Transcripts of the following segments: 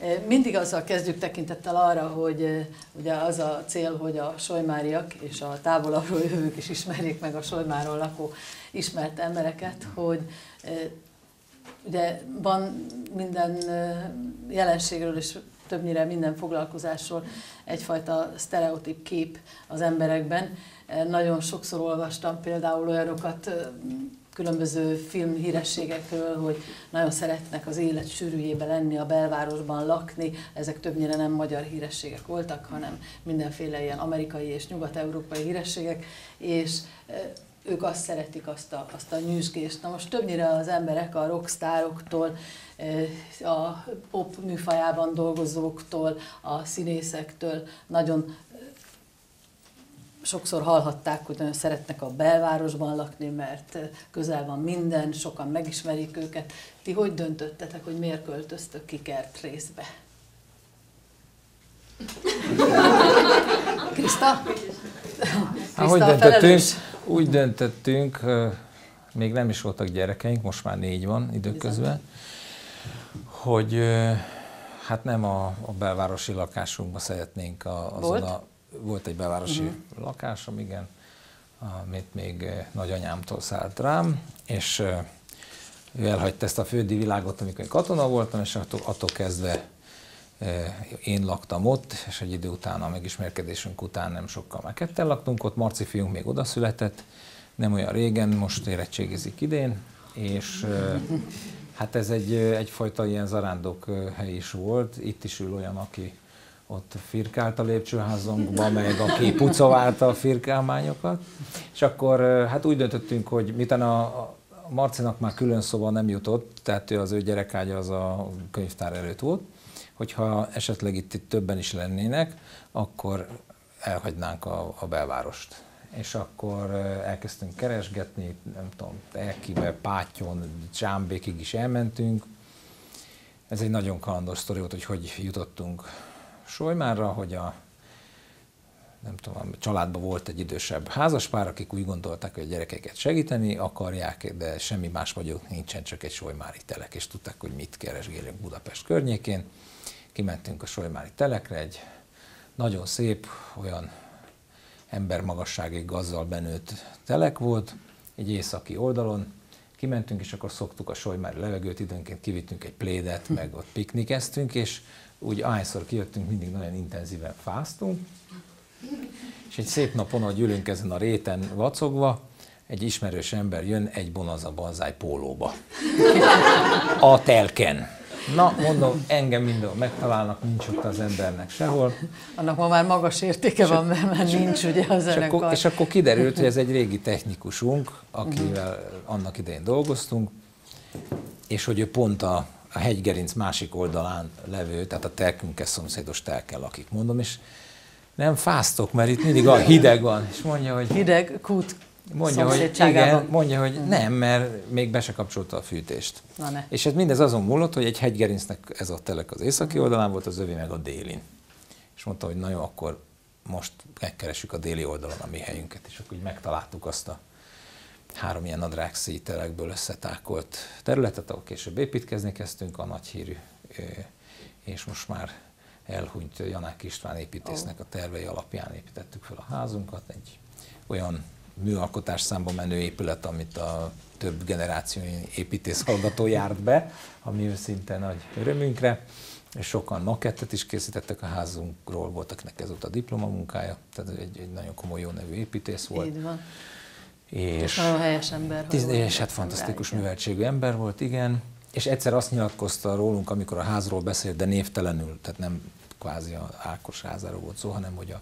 Mindig azzal kezdjük tekintettel arra, hogy ugye az a cél, hogy a solymáriak és a távolabbról jövők is ismerjék meg a Solymáron lakó ismert embereket, hogy ugye van minden jelenségről és többnyire minden foglalkozásról egyfajta sztereotíp kép az emberekben. Nagyon sokszor olvastam például olyanokat különböző filmhírességekről, hogy nagyon szeretnek az élet sűrűjében lenni, a belvárosban lakni. Ezek többnyire nem magyar hírességek voltak, hanem mindenféle ilyen amerikai és nyugat-európai hírességek, és ők azt szeretik, azt a nyüzsgést. Na most többnyire az emberek a rockstároktól, a pop műfajában dolgozóktól, a színészektől nagyon sokszor hallhatták, hogy nagyon szeretnek a belvárosban lakni, mert közel van minden, sokan megismerik őket. Ti hogy döntöttetek, hogy miért költöztök ki Kertrészbe? Kriszta? Hogy úgy döntöttünk, még nem is voltak gyerekeink, most már 4 van időközben, hogy hát nem a belvárosi lakásunkban szeretnénk volt egy belvárosi lakásom, igen, amit még nagyanyámtól szállt rám, és ő elhagyta ezt a földi világot, amikor én katona voltam, és attól kezdve én laktam ott, és egy idő után, a megismerkedésünk után nem sokkal már ketten laktunk ott, Marci fiunk még oda született, nem olyan régen, most érettségizik idén, és hát ez egyfajta ilyen zarándokhely is volt, itt is ül olyan, aki ott firkált a lépcsőházunkba, meg aki pucoválta a firkálmányokat, és akkor hát úgy döntöttünk, hogy miután a Marcinak már külön szoba nem jutott, tehát az ő gyerekágya az a könyvtár előtt volt, hogyha esetleg itt többen is lennének, akkor elhagynánk a belvárost. És akkor elkezdtünk keresgetni, nem tudom, Erkibe, Pátyon, Csámbékig is elmentünk. Ez egy nagyon kalandos sztori volt, hogy jutottunk Solymárra, hogy nem tudom, a családban volt egy idősebb házaspár, akik úgy gondolták, hogy a gyerekeket segíteni akarják, de semmi más vagyok nincsen, csak egy solymári telek, és tudták, hogy mit keresgélünk Budapest környékén. Kimentünk a solymári telekre, egy nagyon szép, olyan embermagasságig gazzal benőtt telek volt, egy északi oldalon. Kimentünk, és akkor szoktuk a solymári levegőt, időnként kivittünk egy plédet, meg ott piknikeztünk, és úgy ahányszor kijöttünk, mindig nagyon intenzíven fáztunk. És egy szép napon, ahogy ülünk ezen a réten vacogva, egy ismerős ember jön egy Bonanza Banzai pólóba. A telken. Na, mondom, engem mindenhol megtalálnak, nincs ott az embernek sehol. Annak ma már magas értéke van, mert nincs ugye a zenekar. És akkor kiderült, hogy ez egy régi technikusunk, akivel annak idején dolgoztunk, és hogy ő pont a hegygerinc másik oldalán levő, tehát a telkünkkel szomszédos telken lakik, mondom, és nem fáztok, mert itt mindig a hideg van, és mondja, hogy... Hideg kút mondja, hogy nem, mert még be se kapcsolta a fűtést. És ez mindez azon múlott, hogy egy hegygerincnek ez a telek az északi oldalán volt, az övé meg a délin. És mondta, hogy na jó, akkor most megkeressük a déli oldalon a mi helyünket, és akkor úgy megtaláltuk azt a 3 ilyen nadrágszíj telekből összetákolt területet, ahol később építkezni kezdtünk, a nagyhírű, és most már elhunyt Janák István építésznek a tervei alapján építettük fel a házunkat, egy olyan műalkotás számba menő épület, amit a több generációi építész hallgató járt be, ami őszinte nagy örömünkre, és sokan makettet is készítettek a házunkról, volt, akinek ez volt a diplomamunkája, tehát egy nagyon komoly, jó nevű építész volt. Így van. És nagyon helyes ember. És hát fantasztikus műveltségű ember volt, igen. És egyszer azt nyilatkozta rólunk, amikor a házról beszélt, de névtelenül, tehát nem kvázi a Ákos házáról volt szó, hanem hogy a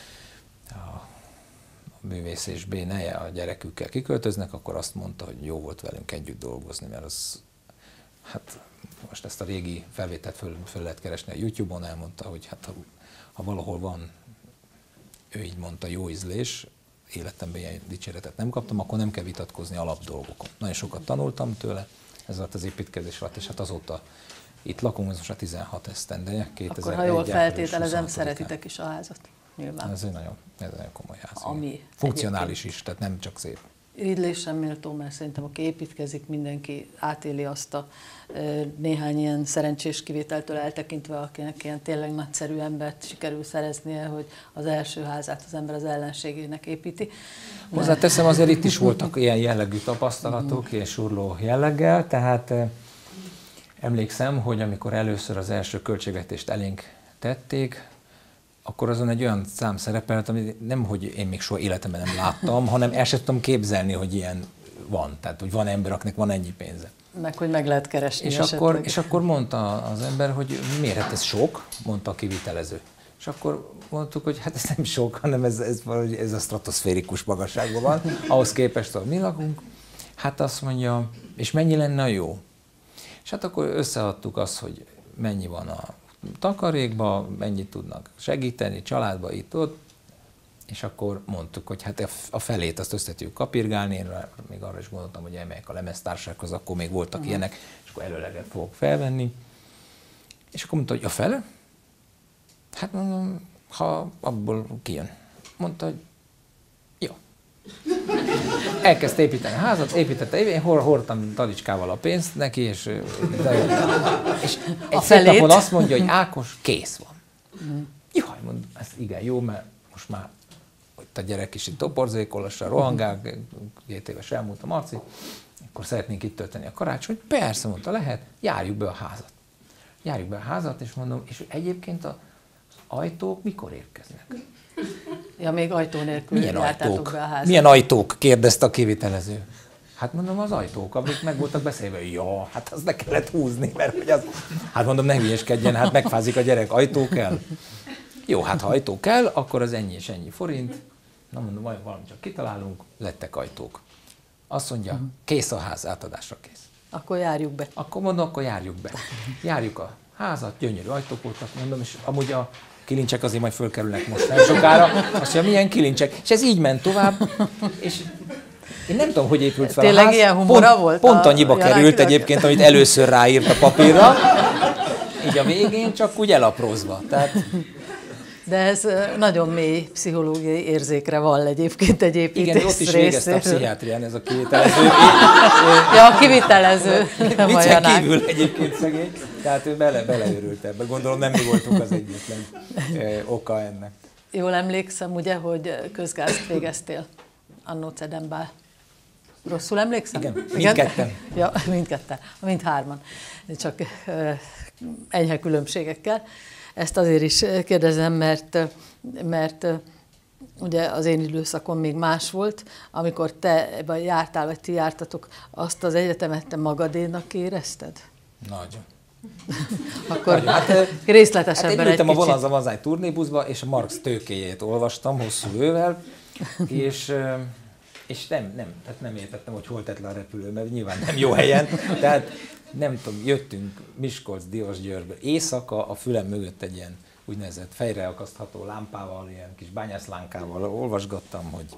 művész és béneje a gyerekükkel kiköltöznek, akkor azt mondta, hogy jó volt velünk együtt dolgozni, mert az, hát most ezt a régi felvételt föl lehet keresni a YouTube-on, elmondta, hogy hát ha valahol van, ő így mondta, jó ízlés, életemben ilyen dicséretet nem kaptam, akkor nem kell vitatkozni alapdolgokon. Nagyon sokat tanultam tőle, ez volt az építkezés alatt, és hát azóta itt lakunk, ez most a 16 esztendeje, 2001. Akkor ha jól feltételezem, szeretitek is a házat. Nyilván. Ez egy nagyon komoly ház. Ami funkcionális is, tehát nem csak szép. irigylésem méltó, mert szerintem aki építkezik, mindenki átéli azt a néhány ilyen szerencsés kivételtől eltekintve, akinek ilyen tényleg nagyszerű embert sikerül szereznie, hogy az első házát az ember az ellenségének építi. Hozzáteszem, azért itt is voltak ilyen jellegű tapasztalatok, ilyen surló jelleggel, tehát emlékszem, hogy amikor először az első költségvetést elénk tették, akkor azon egy olyan szám szerepelt, amit nem, hogy én még soha életemben nem láttam, hanem el sem tudtam képzelni, hogy ilyen van. Tehát, hogy van ember, akinek van ennyi pénze. Meg, hogy meg lehet keresni és akkor mondta az ember, hogy miért, hát ez sok, mondta a kivitelező. És akkor mondtuk, hogy hát ez nem sok, hanem ez a stratoszférikus magasságban van, ahhoz képest, hogy mi lakunk. Hát azt mondja, és mennyi lenne a jó? És hát akkor összeadtuk azt, hogy mennyi van a takarékba, mennyit tudnak segíteni, családba, itt-ott, és akkor mondtuk, hogy hát a felét azt össze tudjuk kapirgálni, én még arra is gondoltam, hogy elmegyek a lemeztársasághoz, akkor még voltak ilyenek, és akkor előleget fogok felvenni. És akkor mondta, hogy a fele? Hát mondom, ha abból kijön. Mondta, hogy jó. Elkezdte építeni a házat, építette, én hordtam talicskával a pénzt neki, és egy szép napon azt mondja, hogy Ákos, kész van. Jaj, mondom, ez igen jó, mert most már a gyerek is itt toporzékol, lassan rohangál, 2 éves elmúlt a Marci, akkor szeretnénk itt tölteni a karácsonyt. Persze, mondta, lehet, járjuk be a házat. Járjuk be a házat, és mondom, és egyébként az ajtók mikor érkeznek? Ja, még ajtó nélkül jártátok be a házat. Milyen ajtók? Kérdezte a kivitelező. Hát mondom, az ajtók, amik meg voltak beszélve, ja, hát az ne kellett húzni, mert hogy az... Hát mondom, ne hülyeskedjen, hát megfázik a gyerek, ajtó kell. Jó, hát ha ajtó kell, akkor az ennyi és ennyi forint. Na mondom, valamit csak kitalálunk, lettek ajtók. Azt mondja, kész a ház, átadásra kész. Akkor járjuk be. Akkor mondom, akkor járjuk be. Járjuk a házat, gyönyörű ajtók voltak, mondom, és amúgy a kilincsek azért majd fölkerülnek most nem sokára. Azt mondja, milyen kilincsek? És ez így ment tovább, és én nem tudom, hogy épült fel tényleg a ház. Ilyen humora volt? Pont annyiba került egyébként, amit először ráírt a papírra. Így a végén, csak úgy elaprózva. Tehát... De ez nagyon mély pszichológiai érzékre vall egyébként egy építész igen, ott is végezte a pszichiátrián ez a kivitelező. Ja, a kivitelező. Viccen kívül egyébként szegény. Tehát ő beleőrült ebbe. Gondolom nem mi voltunk az egyetlen oka ennek. Jól emlékszem, ugye, hogy közgázt végeztél annó Cedembál. Rosszul emlékszem? Igen, mindketten. Ja, mindketten, mindhárman. Csak enyhe különbségekkel. Ezt azért is kérdezem, mert ugye az én időszakon még más volt, amikor te ebben jártál, vagy ti jártatok, azt az egyetemet te magadénak érezted? Nagyon. Akkor nagyon. Részletesebben egy kicsit. Ültem a Vonanza-Vanzány turnébuszba, és a Marx tőkéjét olvastam hosszú ővel, és nem értettem, hogy hol tett le a repülő, mert nyilván nem jó helyen. Tehát nem tudom, jöttünk Miskolc-Diósgyőrből éjszaka, a fülem mögött egy ilyen úgynevezett fejreakasztható lámpával, ilyen kis bányászlánkával olvasgattam, hogy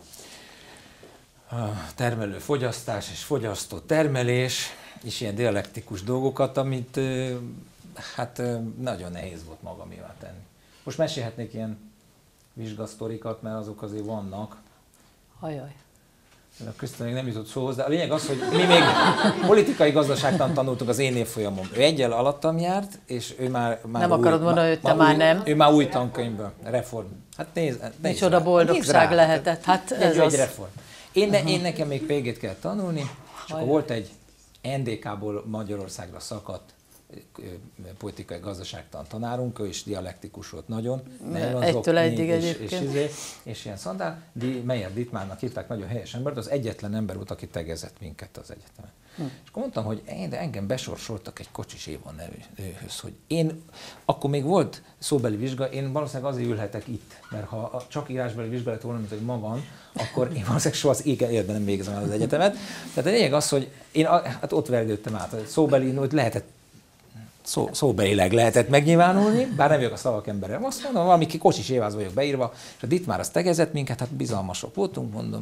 a termelő fogyasztás és fogyasztó termelés, és ilyen dialektikus dolgokat, amit hát nagyon nehéz volt magamévá tenni. Most mesélhetnék ilyen vizsgasztorikat, mert azok azért vannak. Ajaj. A Krisztina még nem jutott szóhoz, de a lényeg az, hogy mi még politikai gazdaságtan tanultunk az én évfolyamon. Ő egyel alattam járt, és ő már nem akarod mondani, hogy te már nem. Ő már új tankönyvből, reform. Hát nézd micsoda boldogság lehetett. Hát ez egy reform. Én nekem még PG-t kellett tanulni, és akkor volt egy NDK-ból Magyarországra szakadt politikai gazdaságtan tanárunk, ő is dialektikus volt nagyon. Egytől egyig egyébként. És ilyen szandál, Meyer Dittmárnak hívták, nagyon helyes ember, de az egyetlen ember volt, aki tegezett minket az egyetemen. És akkor mondtam, hogy engem besorsoltak egy Kocsis Éva nevűhöz, hogy én, akkor még volt szóbeli vizsga, én valószínűleg azért ülhetek itt, mert ha csak írásbeli vizsga lett volna, mint hogy ma van, akkor én valószínűleg soha az életben nem végezem el az egyetemet. Tehát a lényeg az, hogy én hát ott vergődtem át, hogy szóbeli, hogy lehetett szóbelileg lehetett megnyilvánulni, bár nem vagyok a szavak embere. Azt mondom, valami Kocsis Éváz vagyok beírva, és a Dittmár azt tegezett minket, hát bizalmasok voltunk, mondom,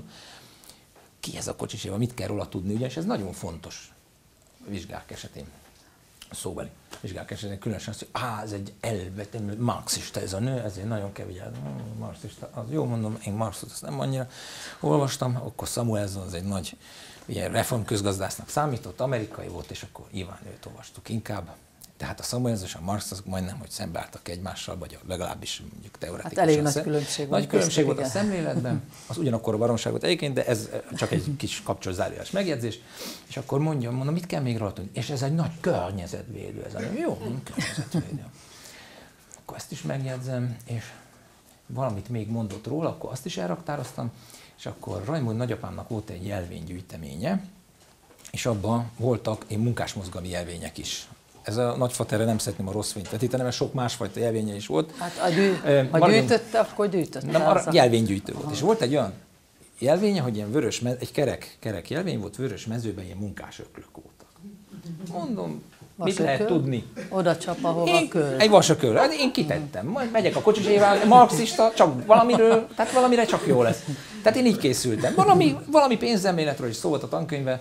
ki ez a Kocsis Éva, mit kell róla tudni, ugyanis ez nagyon fontos vizsgák esetén. szóbeli vizsgák esetén különösen azt, hogy ez egy elvetemű marxista ez a nő, ezért nagyon kell vigyázni. Marxista, az jó, mondom, én Marxot azt nem annyira olvastam, akkor Samuelson az egy nagy ilyen reformközgazdásznak számított, amerikai volt, és akkor nyilván őt olvastuk inkább. Tehát a Samuelson és a Marx azok majdnem, hogy szembeálltak egymással, vagy legalábbis mondjuk teoretikusan. Hát elég nagy különbség volt. Nagy különbség volt a szemléletben, az ugyanakkor a baromság volt egyébként, de ez csak egy kis kapcsolat zárójeles megjegyzés. És akkor mondom, mit kell még rajta? És ez egy nagy környezetvédő. Ez jó, környezetvédő. Akkor ezt is megjegyzem, és valamit még mondott róla, akkor azt is elraktároztam, és akkor Raimond nagyapámnak volt egy jelvénygyűjteménye, és abban voltak munkásmozgalmi jelvények is. Ez a nagyfaterre nem szeretném a rossz fényt vetíteni, mert sok másfajta jelvénye is volt. Hát ha gyűjtötte, akkor gyűjtötte. Nem, arra jelvénygyűjtő volt. És volt egy olyan jelvénye, hogy ilyen vörös, egy kerek jelvény volt, vörös mezőben ilyen munkásöklök voltak. Mondom, mit lehet tudni? Oda csap, ahova köl. Egy vasököl. Hát én kitettem. Majd megyek a kocsisével, marxista, csak valamiről, tehát valamire csak jó lesz. Tehát én így készültem. Valami pénzemléletről is szó volt a tankönyvben.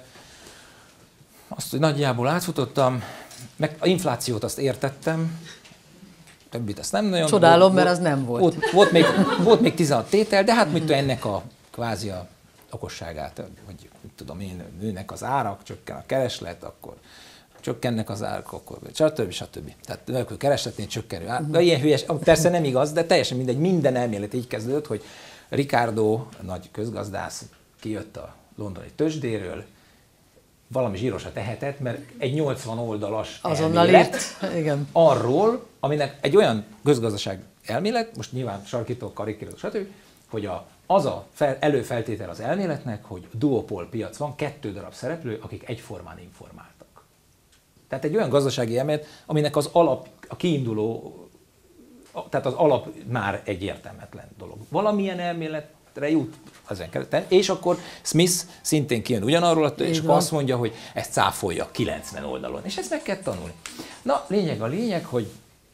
Azt, hogy nagyjából átfutottam, meg a inflációt azt értettem, többit azt nem nagyon. Csodálom, mert az nem volt. Volt még 16 tétel, de hát mit ennek a kvázi a okosságát, hogy tudom én, nőnek az árak, csökken a kereslet, akkor csökkennek az árak, akkor stb. Tehát a keresletnél csökkenő ár. De ilyen hülyes, persze nem igaz, de teljesen mindegy, minden elmélet így kezdődött, hogy Ricardo, nagy közgazdász, kijött a londoni tőzsdéről, valami zsírosa tehetett, mert egy 80 oldalas elmélet igen. Arról, aminek egy olyan közgazdaság elmélet, most nyilván sarkítok, karikírozok, stb., hogy előfeltétel az elméletnek, hogy duopól piac van, 2 darab szereplő, akik egyformán informáltak. Tehát egy olyan gazdasági elmélet, aminek az alap, a kiinduló, tehát az alap már egy értelmetlen dolog. Valamilyen elméletre jut ezen kereten, és akkor Smith szintén kijön ugyanarról, és akkor azt mondja, hogy ezt cáfolja 90 oldalon, és ezt meg kell tanulni. Na, lényeg, hogy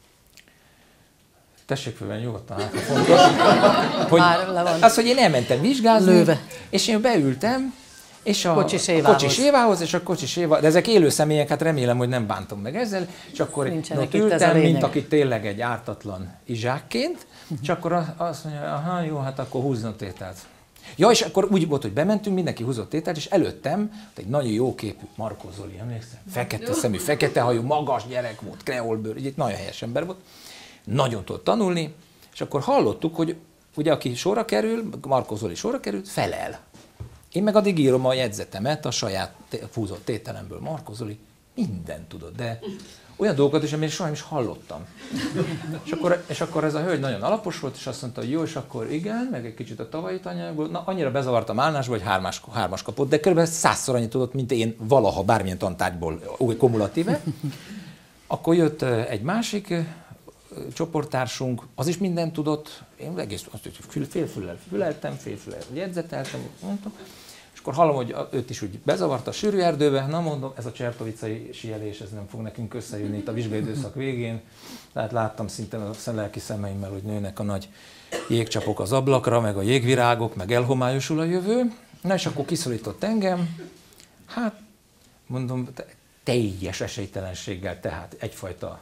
tessék fölvenni nyugodtan, hát fontos, hogy az, hogy én elmentem vizsgázni, és én beültem, és a Kocsis Évához, és a Kocsis Éva, de ezek élő személyek, hát remélem, hogy nem bántom meg ezzel, és akkor ott ültem, mint aki tényleg egy ártatlan izsákként, és akkor azt mondja, aha, jó, hát akkor húzzon tételt. Ja, és akkor úgy volt, hogy bementünk, mindenki húzott tételt, és előttem egy nagyon jóképű Markó Zoli, emlékszem? Fekete szemű, fekete hajú, magas gyerek volt, kreolbőr, egy nagyon helyes ember volt, nagyon tudott tanulni, és akkor hallottuk, hogy ugye aki sorra kerül, Markó Zoli sorra került, felel. Én meg addig írom a jegyzetemet a saját húzott tételemből. Markó Zoli mindent tudott, de olyan dolgokat is, amit soha nem is hallottam. És akkor ez a hölgy nagyon alapos volt, és azt mondta, hogy jó, és akkor igen, meg egy kicsit a tavalyi anyagból. Na, annyira bezavartam állásba, hogy hármas kapott, de kb. 100-szor annyit tudott, mint én valaha bármilyen tantárgyból kumulatíve. Akkor jött egy másik csoporttársunk, az is mindent tudott, én egész félfüllel füleltem, félfüllel jegyzeteltem, mondtam, és akkor hallom, hogy őt is úgy bezavarta a sűrű erdőbe, na mondom, ez a csertovicai síelés, ez nem fog nekünk összejönni itt a vizsgai időszak végén, tehát láttam szinte a lelki szemeimmel, hogy nőnek a nagy jégcsapok az ablakra, meg a jégvirágok, meg elhomályosul a jövő, na és akkor kiszólított engem, hát mondom, teljes esélytelenséggel, tehát egyfajta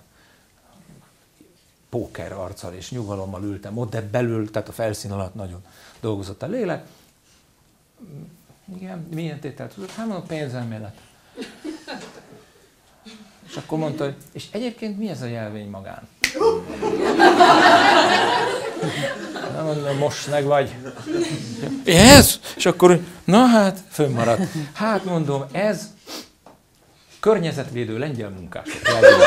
póker arccal és nyugalommal ültem ott, de belül, tehát a felszín alatt nagyon dolgozott a lélek. Igen, milyen tételt tudod? Hát mondom, pénzelmélet. És akkor mondta, hogy és egyébként mi ez a jelvény magán? Nem mondom, most meg vagy. Ez? És akkor, na hát, fönnmaradt. Hát mondom, ez környezetvédő lengyel munkások.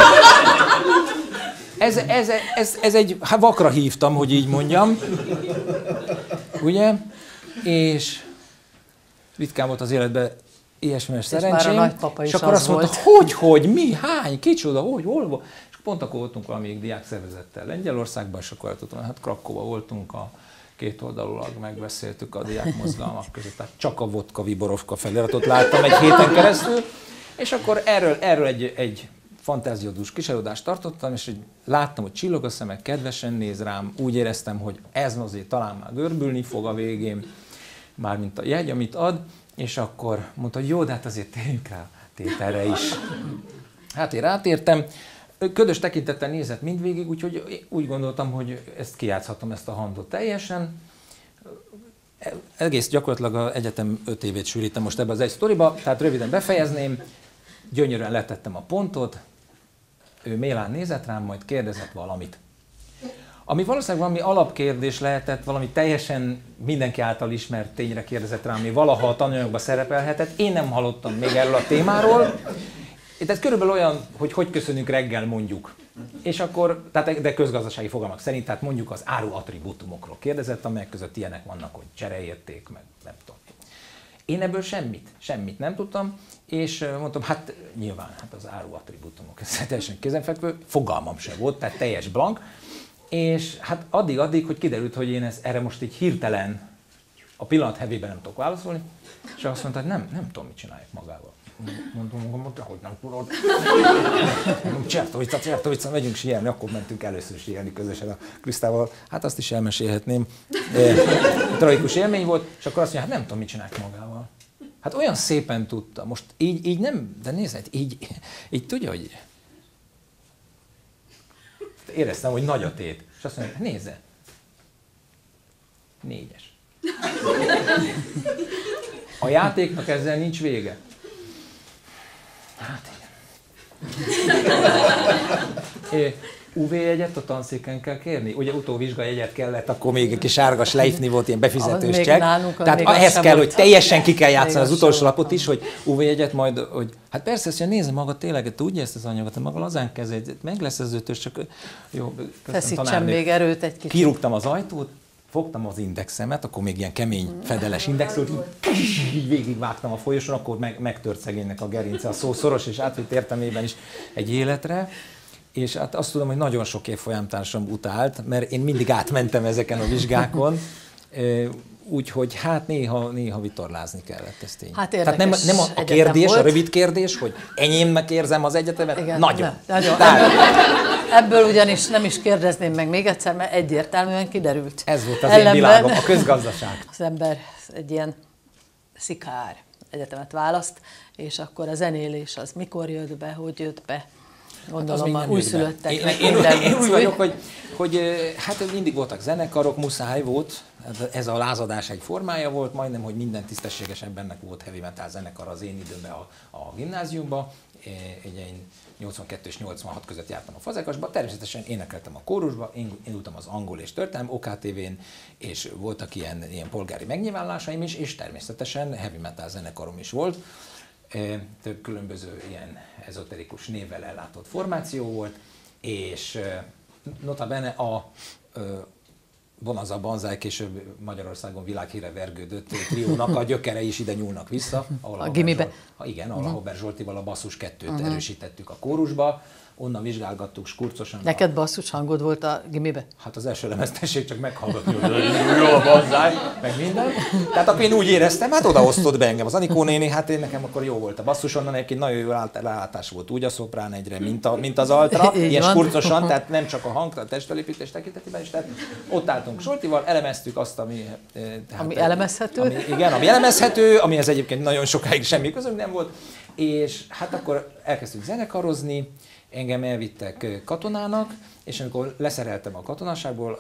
Ez egy, hát vakra hívtam, hogy így mondjam, ugye, és ritkán volt az életben ilyesmivel szerencsém, és akkor azt mondta, hogy, mi, hány, kicsoda, hol volt, és pont akkor voltunk valamelyik diákszervezettel Lengyelországban, és akkor eltudtam, hát Krakóban voltunk, a kétoldalulag megbeszéltük a diákmozgalmak között, tehát csak a vodka Viborovka feliratot láttam egy héten keresztül, és akkor erről egy fantáziódús kiselőadást tartottam, és láttam, hogy csillog a szemek, kedvesen néz rám, úgy éreztem, hogy ez azért talán már görbülni fog a végén, mármint a jegy, amit ad, és akkor mondta, hogy jó, de hát azért térjünk rá tételre is. Hát én rátértem, ködös tekintettel nézett mindvégig, úgyhogy úgy gondoltam, hogy ezt kijátszhatom, ezt a handot teljesen. Egész gyakorlatilag az egyetem 5 évét sűrítem most ebbe az egy sztoriba, tehát röviden befejezném, gyönyörűen letettem a pontot, ő mélán nézett rám, majd kérdezett valamit. Ami valószínűleg valami alapkérdés lehetett, valami teljesen mindenki által ismert tényre kérdezett rám, ami valaha a tananyagban szerepelhetett. Én nem hallottam még erről a témáról. Tehát körülbelül olyan, hogy köszönünk reggel mondjuk. És akkor, tehát, de közgazdasági fogalmak szerint, tehát mondjuk az áru attribútumokról kérdezett, amelyek között ilyenek vannak, hogy csereérték, meg nem tudom. Én ebből semmit nem tudtam, és mondtam, hát nyilván hát az áru attribútumok, ez teljesen kézenfekvő, fogalmam sem volt, tehát teljes blank. És hát addig, hogy kiderült, hogy én erre most így hirtelen a pillanat hevében nem tudok válaszolni, és azt mondta, hogy nem tudom, mit csinálják magával. Mondom, hogy nem tudod. Csertovica, megyünk síelni, akkor mentünk először síelni közösen a Krisztával. Hát azt is elmesélhetném. Tragikus élmény volt, és akkor azt mondja, hát nem tudom, mit csinálják magával. Hát olyan szépen tudta. Most így nem, de nézd, így tudja, hogy éreztem, hogy nagy a tét. És azt mondja, nézze, 4-es. A játéknak ezzel nincs vége. Hát igen. UV-jegyet a tanszéken kell kérni? Ugye utóvizsgajegyet kellett, akkor még egy kis sárga slejfni volt, ilyen befizetős csekk. Tehát ehhez kell, hogy teljesen ki kell játszani az utolsó lapot is, hogy UV-jegyet majd, hogy hát persze, ezt nézze maga tényleg, tudja ezt az anyagot, maga lazán kezelj, meg lesz ez ötös, csak jó, feszítsen még erőt egy kicsit. Kirúgtam az ajtót, fogtam az indexemet, akkor még ilyen kemény, fedeles index volt, így végigvágtam a folyosón, akkor megtört szegénynek a gerince, a szó szoros és átvitt értelmében is egy életre. És hát azt tudom, hogy nagyon sok évfolyamtársam utált, mert én mindig átmentem ezeken a vizsgákon, úgyhogy hát néha vitorlázni kellett ezt tényleg. Hát tehát nem a kérdés, volt. A rövid kérdés, hogy enyémnek érzem az egyetemet, igen, nagyon. Ebből ugyanis nem is kérdezném meg még egyszer, mert egyértelműen kiderült. Ez volt az én világom, a közgazdaság. Az ember egy ilyen szikár egyetemet választ, és akkor a zenélés az mikor jött be, hogy jött be. Gondolom, hát újszülöttek. Én úgy vagyok, hogy hát mindig voltak zenekarok, muszáj volt, ez a lázadás egy formája volt, majdnem, hogy minden tisztességesen bennek volt heavy metal zenekar az én időmben a gimnáziumban. Én 82 és 86 között jártam a Fazekasba, természetesen énekeltem a kórusba, én indultam az angol és történelem OKTV-n, és voltak ilyen polgári megnyilvánulásaim is, és természetesen heavy metal zenekarom is volt. Több különböző ilyen ezoterikus névvel ellátott formáció volt, és notabene a Bonanza Banzai, később Magyarországon világhírre vergődött triónak a gyökerei is ide nyúlnak vissza. Ahol a gimibe? Igen, ahol Haber Zsoltival a basszus 2-t erősítettük a kórusba, onnan vizsgálgattuk skurcosan. Neked basszus hangod volt a gimibe? Hát az első lemezt tessék csak meghallgatni, hogy jó a Banzai, meg minden. Tehát akkor én úgy éreztem, hát odaosztott be engem az Anikó néni, hát én nekem akkor jó volt a basszus, onnan egyébként nagyon jó rálátás volt úgy a szoprán egyre, mint az altra, ilyen skurcosan, tehát nem csak a hang, a testfelépítés tekintetében is, tehát ott álltunk Zsoltival, elemeztük azt, ami elemezhető. Igen, ami elemezhető, amihez egyébként nagyon sokáig semmi közöm nem volt, és hát akkor elkezdtük zenekarozni, engem elvittek katonának, és amikor leszereltem a katonaságból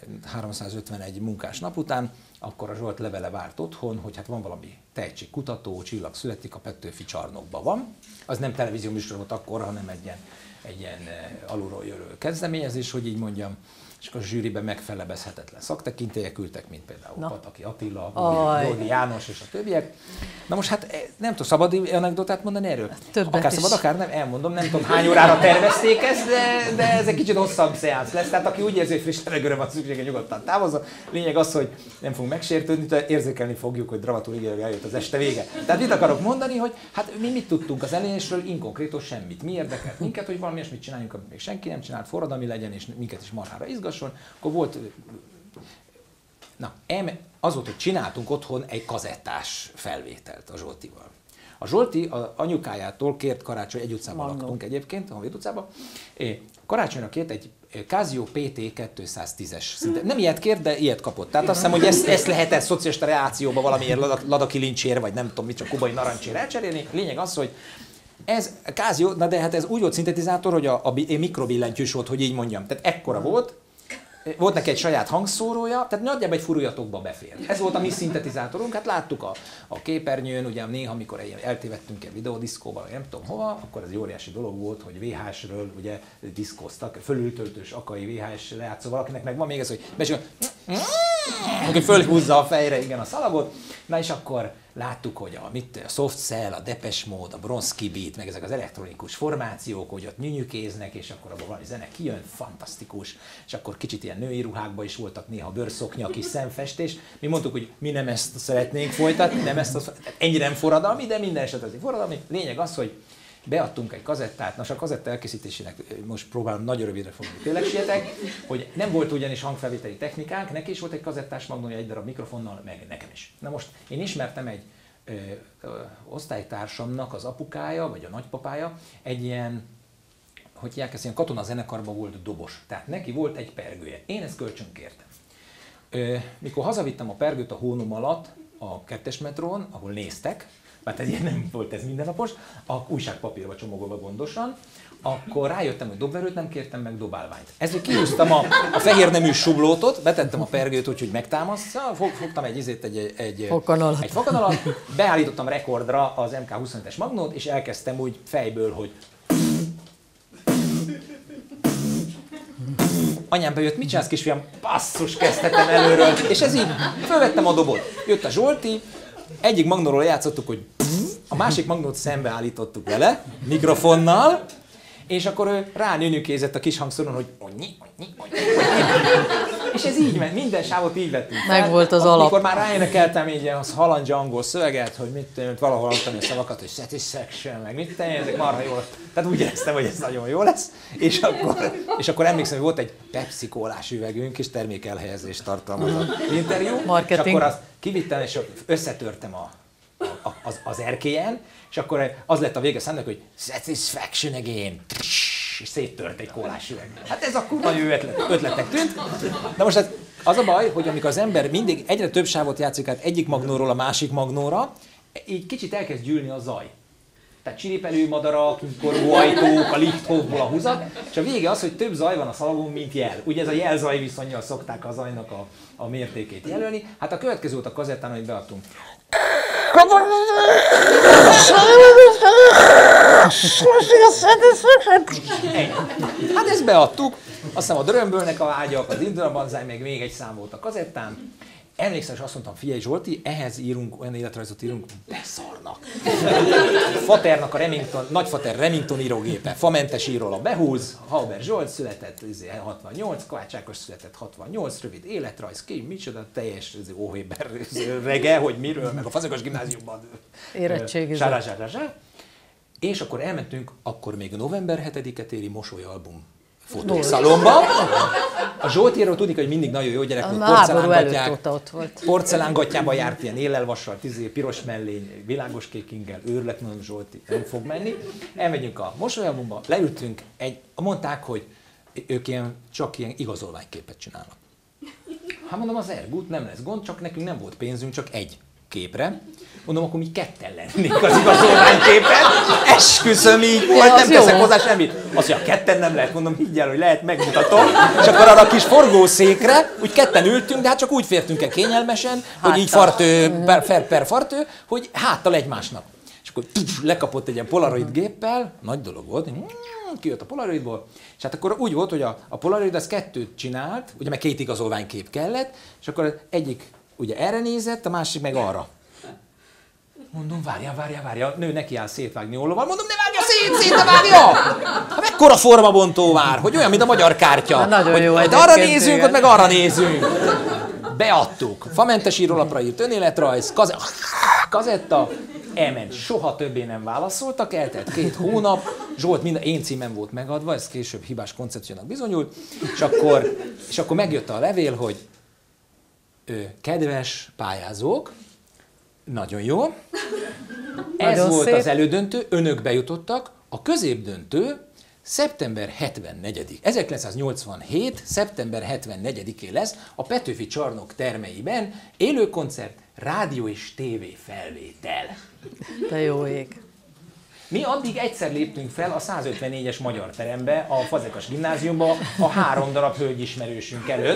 351 munkás nap után, akkor a Zsolt levele várt otthon, hogy hát van valami tehetségkutató, csillag születik, a Petőfi csarnokban van. Az nem televízió műsor volt akkor, hanem egy ilyen alulról jövő kezdeményezés, hogy így mondjam, és akkor a zsűriben megfelebezhetetlen szaktekintélyek ültek, mint például Pataki Attila, Dolgi János és a többiek. Na most hát nem tudom, szabad anekdotát mondani erről? Akár szabad, akár nem, elmondom, nem tudom hány órára tervezték ezt, de ez egy kicsit hosszabb szeánsz lesz. Tehát aki úgy érzi, hogy friss levegőre van szüksége, nyugodtan távozza. Lényeg az, hogy nem fogunk megsértődni, de érzékelni fogjuk, hogy dramaturgiailag eljött az este vége. Tehát mit akarok mondani, hogy hát mi mit tudtunk az elejésről, inkonkrétos semmit. Mi érdekelt minket, hogy valami ilyesmit csináljunk, amit még senki nem csinált, forradalmi legyen, és minket is marhára izgasson. Akkor volt, az volt, hogy csináltunk otthon egy kazettás felvételt a Zsoltival. A Zsolti a anyukájától kért karácsony, egy utcában laktunk egyébként, a Honvéd utcában, karácsonyra kért egy Casio PT 210-es szinten. Nem ilyet kért, de ilyet kapott. Tehát azt hiszem, hogy ezt lehet egy szocialista reációba valamiért ladaki lincsér, vagy nem tudom mit, csak kubai narancsér elcserélni. Lényeg az, hogy Ez Casio, na de hát ez úgy volt szintetizátor, hogy a mikrobillentyűs volt, hogy így mondjam. Tehát ekkora volt neki egy saját hangszórója, tehát nagyjából egy furujatokba befér. Ez volt a mi szintetizátorunk, hát láttuk a képernyőn, ugye néha, amikor eltévedtünk egy videodiszkóba, nem tudom hova, akkor ez egy óriási dolog volt, hogy VHS-ről ugye diszkoztak, fölültöltős akai VHS lejátszó valakinek, meg van még ez, hogy fölhúzza a fejre, igen, a szalagot, na és akkor láttuk, hogy a Soft Cell, a Depeche Mode, a Bronski Beat, meg ezek az elektronikus formációk, hogy ott nyünyükéznek, és akkor abban valami zene kijön, fantasztikus, és akkor kicsit ilyen női ruhákban is voltak néha bőrszoknya, kis szemfestés. Mi mondtuk, hogy mi nem ezt szeretnénk folytatni, nem ezt ennyire nem forradalmi, de minden eset azért forradalmi. Lényeg az, hogy beadtunk egy kazettát, a kazetta elkészítésének most próbálom nagyon rövidre fogni, tényleg sietek, hogy nem volt ugyanis hangfelvételi technikánk, neki is volt egy kazettás magnója, egy darab mikrofonnal, meg nekem is. Na most én ismertem egy osztálytársamnak az apukája, vagy a nagypapája, egy ilyen, hogy hívják ezt, ilyen katonazenekarban volt dobos. Tehát neki volt egy pergője. Én ezt kölcsön kértem. Mikor hazavittem a pergőt a hónom alatt, a 2-es metrón, ahol néztek, mert ez ilyen nem volt ez mindennapos, a újságpapírba csomagolva gondosan, akkor rájöttem, hogy dobverőt nem kértem, meg dobálványt. Ezért kihúztam a fehér nemű sublótot, betettem a pergőt úgy, hogy megtámasztja, fogtam egy foganallat, beállítottam rekordra az MK25-es magnót, és elkezdtem úgy fejből, hogy anyám bejött, mit csinálsz kisfiam? Basszus, kezdhetem előről. És ez így, fölvettem a dobot. Jött a Zsolti, egyik magnóról játszottuk, hogy a másik magnót szembeállítottuk vele, mikrofonnal, és akkor ő rányönyükézett a kis hangszoron, hogy onnyi. És ez így ment, minden sávot így vettünk fel. Meg volt az alap. Amikor már ráénekeltem így az halandzsa angol szöveget, hogy mit valahol adtam a szavakat, hogy satisfaction, meg mit tenni, ezek marha jól. Tehát úgy éreztem, hogy ez nagyon jó lesz. És akkor emlékszem, hogy volt egy Pepsi-kólás üvegünk, és termékelhelyezést tartalmazott interjú. Marketing. És akkor azt kivittem, és összetörtem az erkélyen, és akkor az lett a vége számnak, hogy satisfaction again, és széttört egy kólás üveg. Hát ez akkor nagyon jó ötletnek tűnt. Na most az a baj, hogy amikor az ember mindig egyre több sávot játszik át egyik magnóról a másik magnóra, így kicsit elkezd gyűlni a zaj. Tehát csiripelő madarak, kinkorgó ajtók, a lifthofból a húzat, és a vége az, hogy több zaj van a szalagon, mint jel. Ugye ez a jel-zaj viszonnyal szokták a zajnak a mértékét jelölni. Hát a következő volt a kazettán, amit beadtunk. Hát ezt beadtuk, aztán a Drömbölnek a vágyak, az Indra Banzai, meg még egy szám volt a kazettán. Emlékszem, és azt mondtam, figyelj Zsolti, ehhez írunk, olyan életrajzot írunk, beszarnak. Faternak a nagyfater Remington írógépe, famentes íróla behúz, Hauber Zsolt született 68, Kovács Ákos született 68, rövid életrajz, ki, micsoda, teljes Óhéber rege, hogy miről, meg a Fazekas gimnáziumban. Érettségizett. És akkor elmentünk, akkor még november 7-e téri Mosoly album fotószalomba. A Zsoltiról tudni, hogy mindig nagyon jó gyerek volt, porcelángattyába járt, ilyen élelvassal, piros mellény, világos kék ingel, őrület, mondom, Zsolti nem fog menni. Elmegyünk a Mosoly albumba, leültünk, mondták, hogy ők csak ilyen igazolványképet csinálnak. Hát mondom, az Ergut nem lesz gond, csak nekünk nem volt pénzünk, csak egy képre. Mondom, akkor mi ketten lennénk az igazolványképet. Esküszöm, így volt, nem teszek hozzá semmit. Azt mondja, ketten nem lehet, mondom, higgyel, hogy lehet, megmutatom. És akkor arra a kis forgószékre, úgy ketten ültünk, de hát csak úgy fértünk el kényelmesen, hogy így per fartő, hogy háttal egymásnak. És akkor lekapott egy ilyen polaroid géppel, nagy dolog volt, kijött a polaroidból, és hát akkor úgy volt, hogy a polaroid az kettőt csinált, ugye meg két igazolványkép kellett, és akkor egyik ugye erre nézett, a másik meg arra. Mondom, várjál, nő neki áll szétvágni ollóval, mondom, ne vágja szét, ne vágja! Hát mekkora formabontó vár, hogy olyan, mint a magyar kártya. Nagyon jó, hogy arra nézünk, ott meg arra nézünk. Beadtuk. Famentes írólapra írt önéletrajz, kazetta, elment. Soha többé nem válaszoltak, eltelt 2 hónap, Zsolt minden én címem volt megadva, ez később hibás koncepciónak bizonyult, és akkor megjött a levél, hogy kedves pályázók, nagyon jó. Ez nagyon volt szép. Az elődöntő, önök bejutottak. A középdöntő szeptember 1987. szeptember 74-én lesz a Petőfi Csarnok termeiben élő koncert, rádió és tévé felvétel. De jó ég. Mi addig egyszer léptünk fel a 154-es Magyar Terembe, a Fazekas Gimnáziumba, a 3 darab hölgyismerősünk előtt.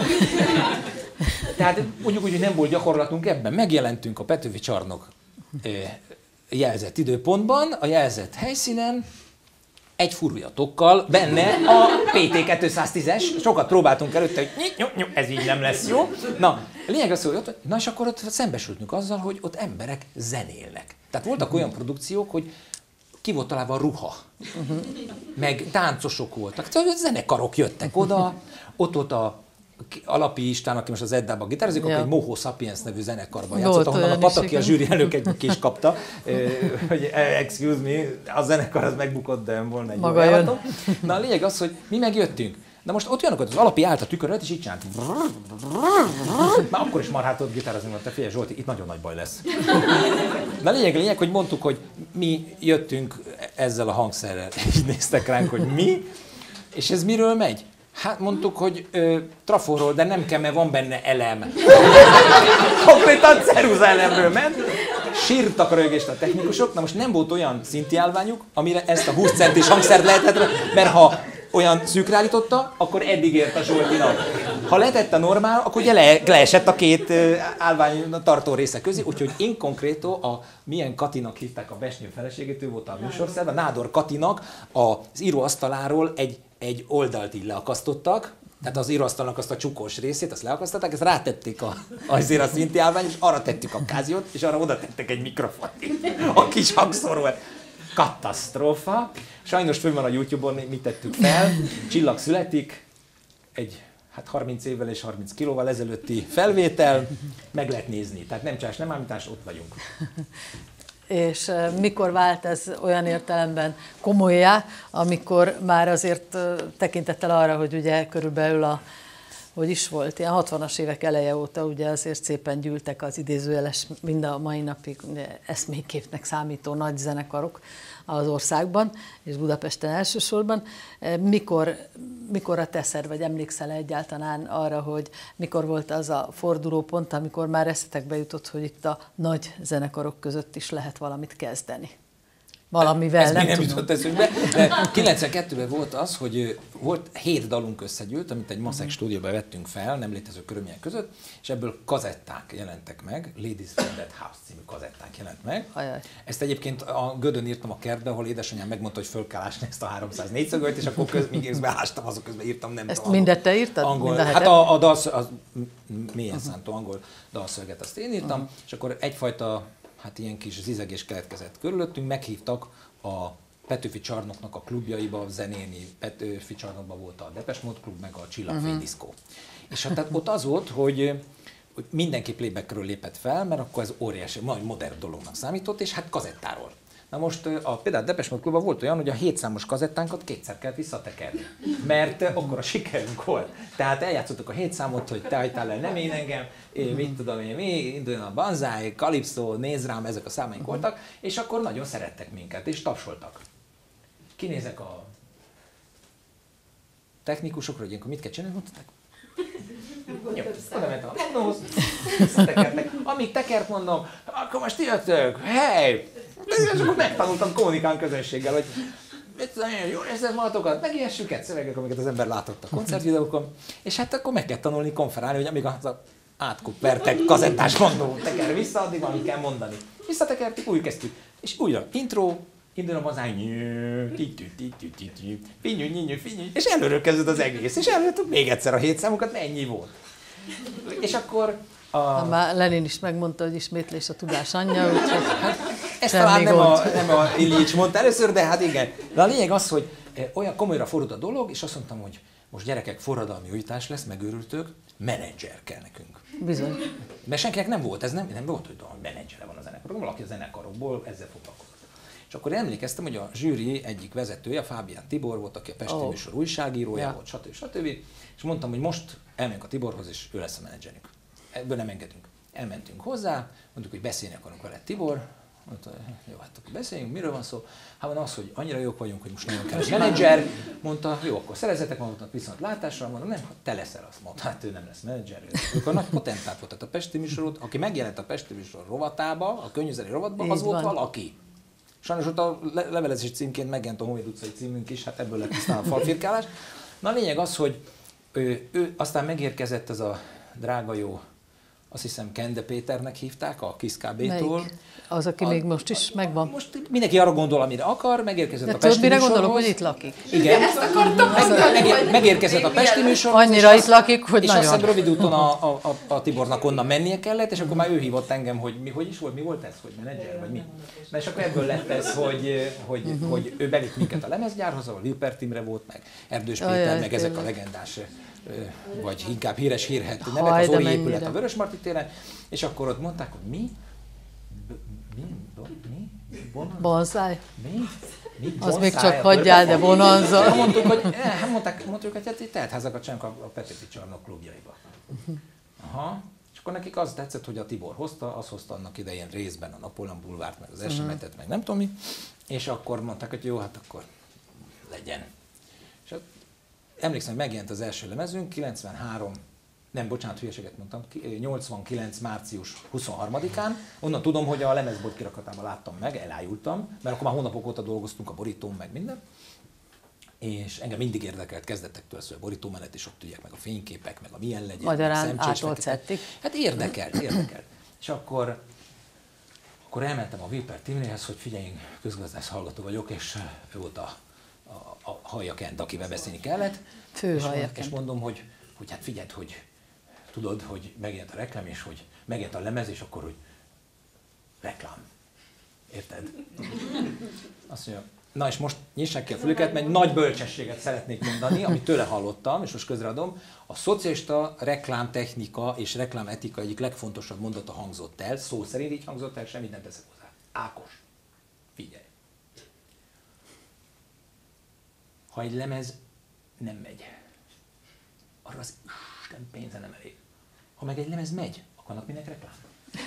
Tehát mondjuk úgy, hogy nem volt gyakorlatunk ebben. Megjelentünk a Petőfi Csarnok jelzett időpontban, a jelzett helyszínen, egy furujatokkal, benne a PT-210-es, sokat próbáltunk előtte, hogy ez így nem lesz jó. Na, a lényeg az, hogy ott, na és akkor ott szembesültünk azzal, hogy ott emberek zenélnek. Tehát voltak olyan produkciók, hogy ki volt találva a ruha, meg táncosok voltak, tehát zenekarok jöttek oda, ott volt a Alapi István, aki most az Eddában gitározik, akkor egy Moho Sapiens nevű zenekarban játszott, ahonnan a Pataki, a zsűri elnök egy kis kapta, hogy excuse me, a zenekar az megbukott, de volna egy maga jön. Na a lényeg az, hogy mi megjöttünk. Na most ott olyanok, az Alapi állt a tükör előtt, és így csinált. Már akkor is marhát ott gitározni, mondta, figyelj Zsolti, itt nagyon nagy baj lesz. Na a lényeg, hogy mondtuk, hogy mi jöttünk ezzel a hangszerrel, így néztek ránk, hogy mi, és ez miről megy? Hát mondtuk, hogy traforról, de nem kell, mert van benne elem. Konkrétan ceruza elemről ment. Sírtak a rögést a technikusok. Na most nem volt olyan szintiálványuk, amire ezt a 20 centis hangszert lehetett, mert ha olyan szűkre állította, akkor eddig ért a Zsoltinak. Ha letette normál, akkor ugye leesett a két állvány tartó része közé, úgyhogy én konkrétó a milyen Katinak hívták a Besnyő feleségét, ő volt a műsorszerv, a Nádor Katinak az íróasztaláról egy oldalt így leakasztottak, tehát az íróasztalnak azt a csukós részét, azt leakasztották, ezt rátették azért a szinti állvány, és arra tettük a káziót, és arra oda tettek egy mikrofont a kis hangszóról. Katasztrófa. Sajnos fönn van a YouTube-on, mit tettük fel. Csillag születik, egy 30 évvel és 30 kilóval ezelőtti felvétel, meg lehet nézni. Tehát nem csás, nem ámítás, ott vagyunk. És mikor vált ez olyan értelemben komollyá, amikor már azért tekintettel arra, hogy ugye körülbelül hogy is volt, ilyen 60-as évek eleje óta ugye azért szépen gyűltek az idézőjeles, mind a mai napig ugye, eszméképnek számító nagy zenekarok az országban, és Budapesten elsősorban. Mikorra teszel, vagy emlékszel egyáltalán arra, hogy mikor volt az a fordulópont, amikor már eszetekbe jutott, hogy itt a nagy zenekarok között is lehet valamit kezdeni? Valamivel, ez nem jutott eszünkbe. 92-ben volt az, hogy volt 7 dalunk összegyűlt, amit egy maszek stúdióban vettünk fel, nem létező körülmények között, és ebből kazetták jelentek meg, Ladies from That House című kazetták jelent meg. Ajaj. Ezt egyébként a Gödön írtam a kertbe, ahol édesanyám megmondta, hogy föl kell ásni ezt a 304 szögöt, és akkor miközben ástam, azok közben írtam, nem ezt mindet te írtad? Angol. Hát a mélyen szántó angol dalszöveget azt én írtam, és akkor egyfajta ilyen kis zizegés keletkezett körülöttünk, meghívtak a Petőfi Csarnoknak a klubjaiba zenéni. Petőfi Csarnokban volt a Depeche Mode klub, meg a Csillagfény diszkó. És hát ott az volt, hogy mindenki playbackről lépett fel, mert akkor ez óriási, majd modern dolognak számított, és hát kazettáról. Na most például a Depeche Mode klubban volt olyan, hogy a 7 számos kazettánkat 2-szer kellett visszatekerni, mert akkor a sikerünk volt. Tehát eljátszottuk a 7 számot, hogy te hagytál el, nem én engem, mit tudom én, mi, induljon a Banzai, Calypso, Nézd rám, ezek a számaink voltak, és akkor nagyon szerettek minket, és tapsoltak. Kinézek a technikusokra, hogy ilyenkor mit kell csinálni, mondták. Jó, oda mentem a magnóhoz, visszatekertek. Amíg tekert mondom, akkor most jöttök, hey! És akkor megtanultam kommunikálni közönséggel, hogy jól érzed magatokat, meg ilyen süket szövegek, amiket az ember látott a koncertvideókon, és hát akkor meg kell tanulni konferálni, hogy amíg az átkupertek kazettás magnó teker vissza, addig valamit kell mondani. Visszatekertük, új kezdtük, és újra intro, indulom az és előről kezdődött az egész, és előttük még egyszer a 7 számokat, ennyi volt. És akkor már Lenin is megmondta, hogy ismétlés a tudás anyja, úgyhogy ezt talán nem a Illich mondta először, de hát igen. De a lényeg az, hogy olyan komolyra fordult a dolog, és azt mondtam, hogy most gyerekek, forradalmi újítás lesz, megőrültök, menedzser kell nekünk. Bizony. Mert senkinek nem volt, ez nem volt, hogy menedzsere van a zenekarokban, valaki a zenekarokból ezzel foglalkozott. És akkor emlékeztem, hogy a zsűri egyik vezetője, Fábián Tibor volt, aki a Pesti műsor újságírója volt, stb. És mondtam, hogy most elmegyünk a Tiborhoz, és ő lesz a menedzserünk. Ebből nem engedünk. Elmentünk hozzá, mondtuk, hogy beszélni akarunk vele, Tibor. Mondta, jó, hát akkor beszéljünk, miről van szó? Hát van az, hogy annyira jók vagyunk, hogy most nagyon kell egy menedzser. Mondta, jó, akkor szerezzetek magatnak viszont látásra. Mondom, nem, te leszel, azt mondta, hát ő nem lesz menedzser. Akkor nagy potentát volt, tehát a Pesti műsorot, aki megjelent a Pesti műsor rovatába, a könnyűzeni rovatban, az volt valaki. Sajnos ott a levelezés címként megjelent a Honvéd utcai címünk is, hát ebből lett aztán a falfirkálás. Na a lényeg az, hogy ő aztán megérkezett ez a drága jó, azt hiszem Kende Péternek hívták, a KISZ KB-tól. Az, aki még most is megvan. Most mindenki arra gondol, amire akar, megérkezett de a Pesti mire műsorhoz. gondolok, hogy itt lakik. Igen. Ezt akartam megérkezett a Pesti műsorhoz. Annyira itt lakik, hogy és nagyon. És azt hiszem rövid úton a Tibornak onnan mennie kellett, és akkor már ő hívott engem, hogy hogy is volt, mi volt ez, hogy menedzser, vagy mi. Na és akkor ebből lett ez, hogy ő bevitt minket a lemezgyárhoz, ahol Wilper Timre volt, meg Erdős Péter, meg ezek a legendás, vagy inkább híres hírhet nevek, az Ori épület a Vörösmarty téren, és akkor ott mondták, hogy mi? Bonzáj? Mi? Az még csak hagyjál, de bonanza. Mondtuk, hogy hát itt teltházakat csinálunk a Petőfi Csarnok klubjaiba. Aha. És akkor nekik az tetszett, hogy a Tibor hozta, az hozta annak idején részben a Napóleon bulvárt, meg az Esemetet, meg nem tudom mi. És akkor mondták, hogy jó, hát akkor legyen. És emlékszem, hogy megjelent az első lemezünk, 89. március 23-án. Onnan tudom, hogy a lemezbolt kirakatában láttam meg, elájultam, mert akkor már hónapok óta dolgoztunk a borítón, meg minden. És engem mindig érdekelt kezdetektől a borítómenet, és ott tudják meg a fényképek, meg a milyen legyen. Magyarán átolt szedték. Hát érdekelt. És akkor elmentem a Wilper Timréhez, hogy figyelj, én közgazdász hallgató vagyok, és ő volt a Hallja-Kent, akivel beszélni kellett. Fő Hallja-Kent. És mondom, hogy hát figyeld, hogy tudod, hogy megjelent a reklám, és hogy megjelent a lemez, és akkor, hogy reklám. Érted? Azt mondja, na és most nyissák ki a fülüket, mert nagy bölcsességet szeretnék mondani, amit tőle hallottam, és most közreadom. A szocialista reklámtechnika és reklámetika egyik legfontosabb mondata hangzott el, szó szerint így hangzott el, semmit nem teszek hozzá. Ákos, figyelj. Ha egy lemez nem megy, arra az Isten pénze nem elég. Ha meg egy lemez megy, akkor annak minek reklám?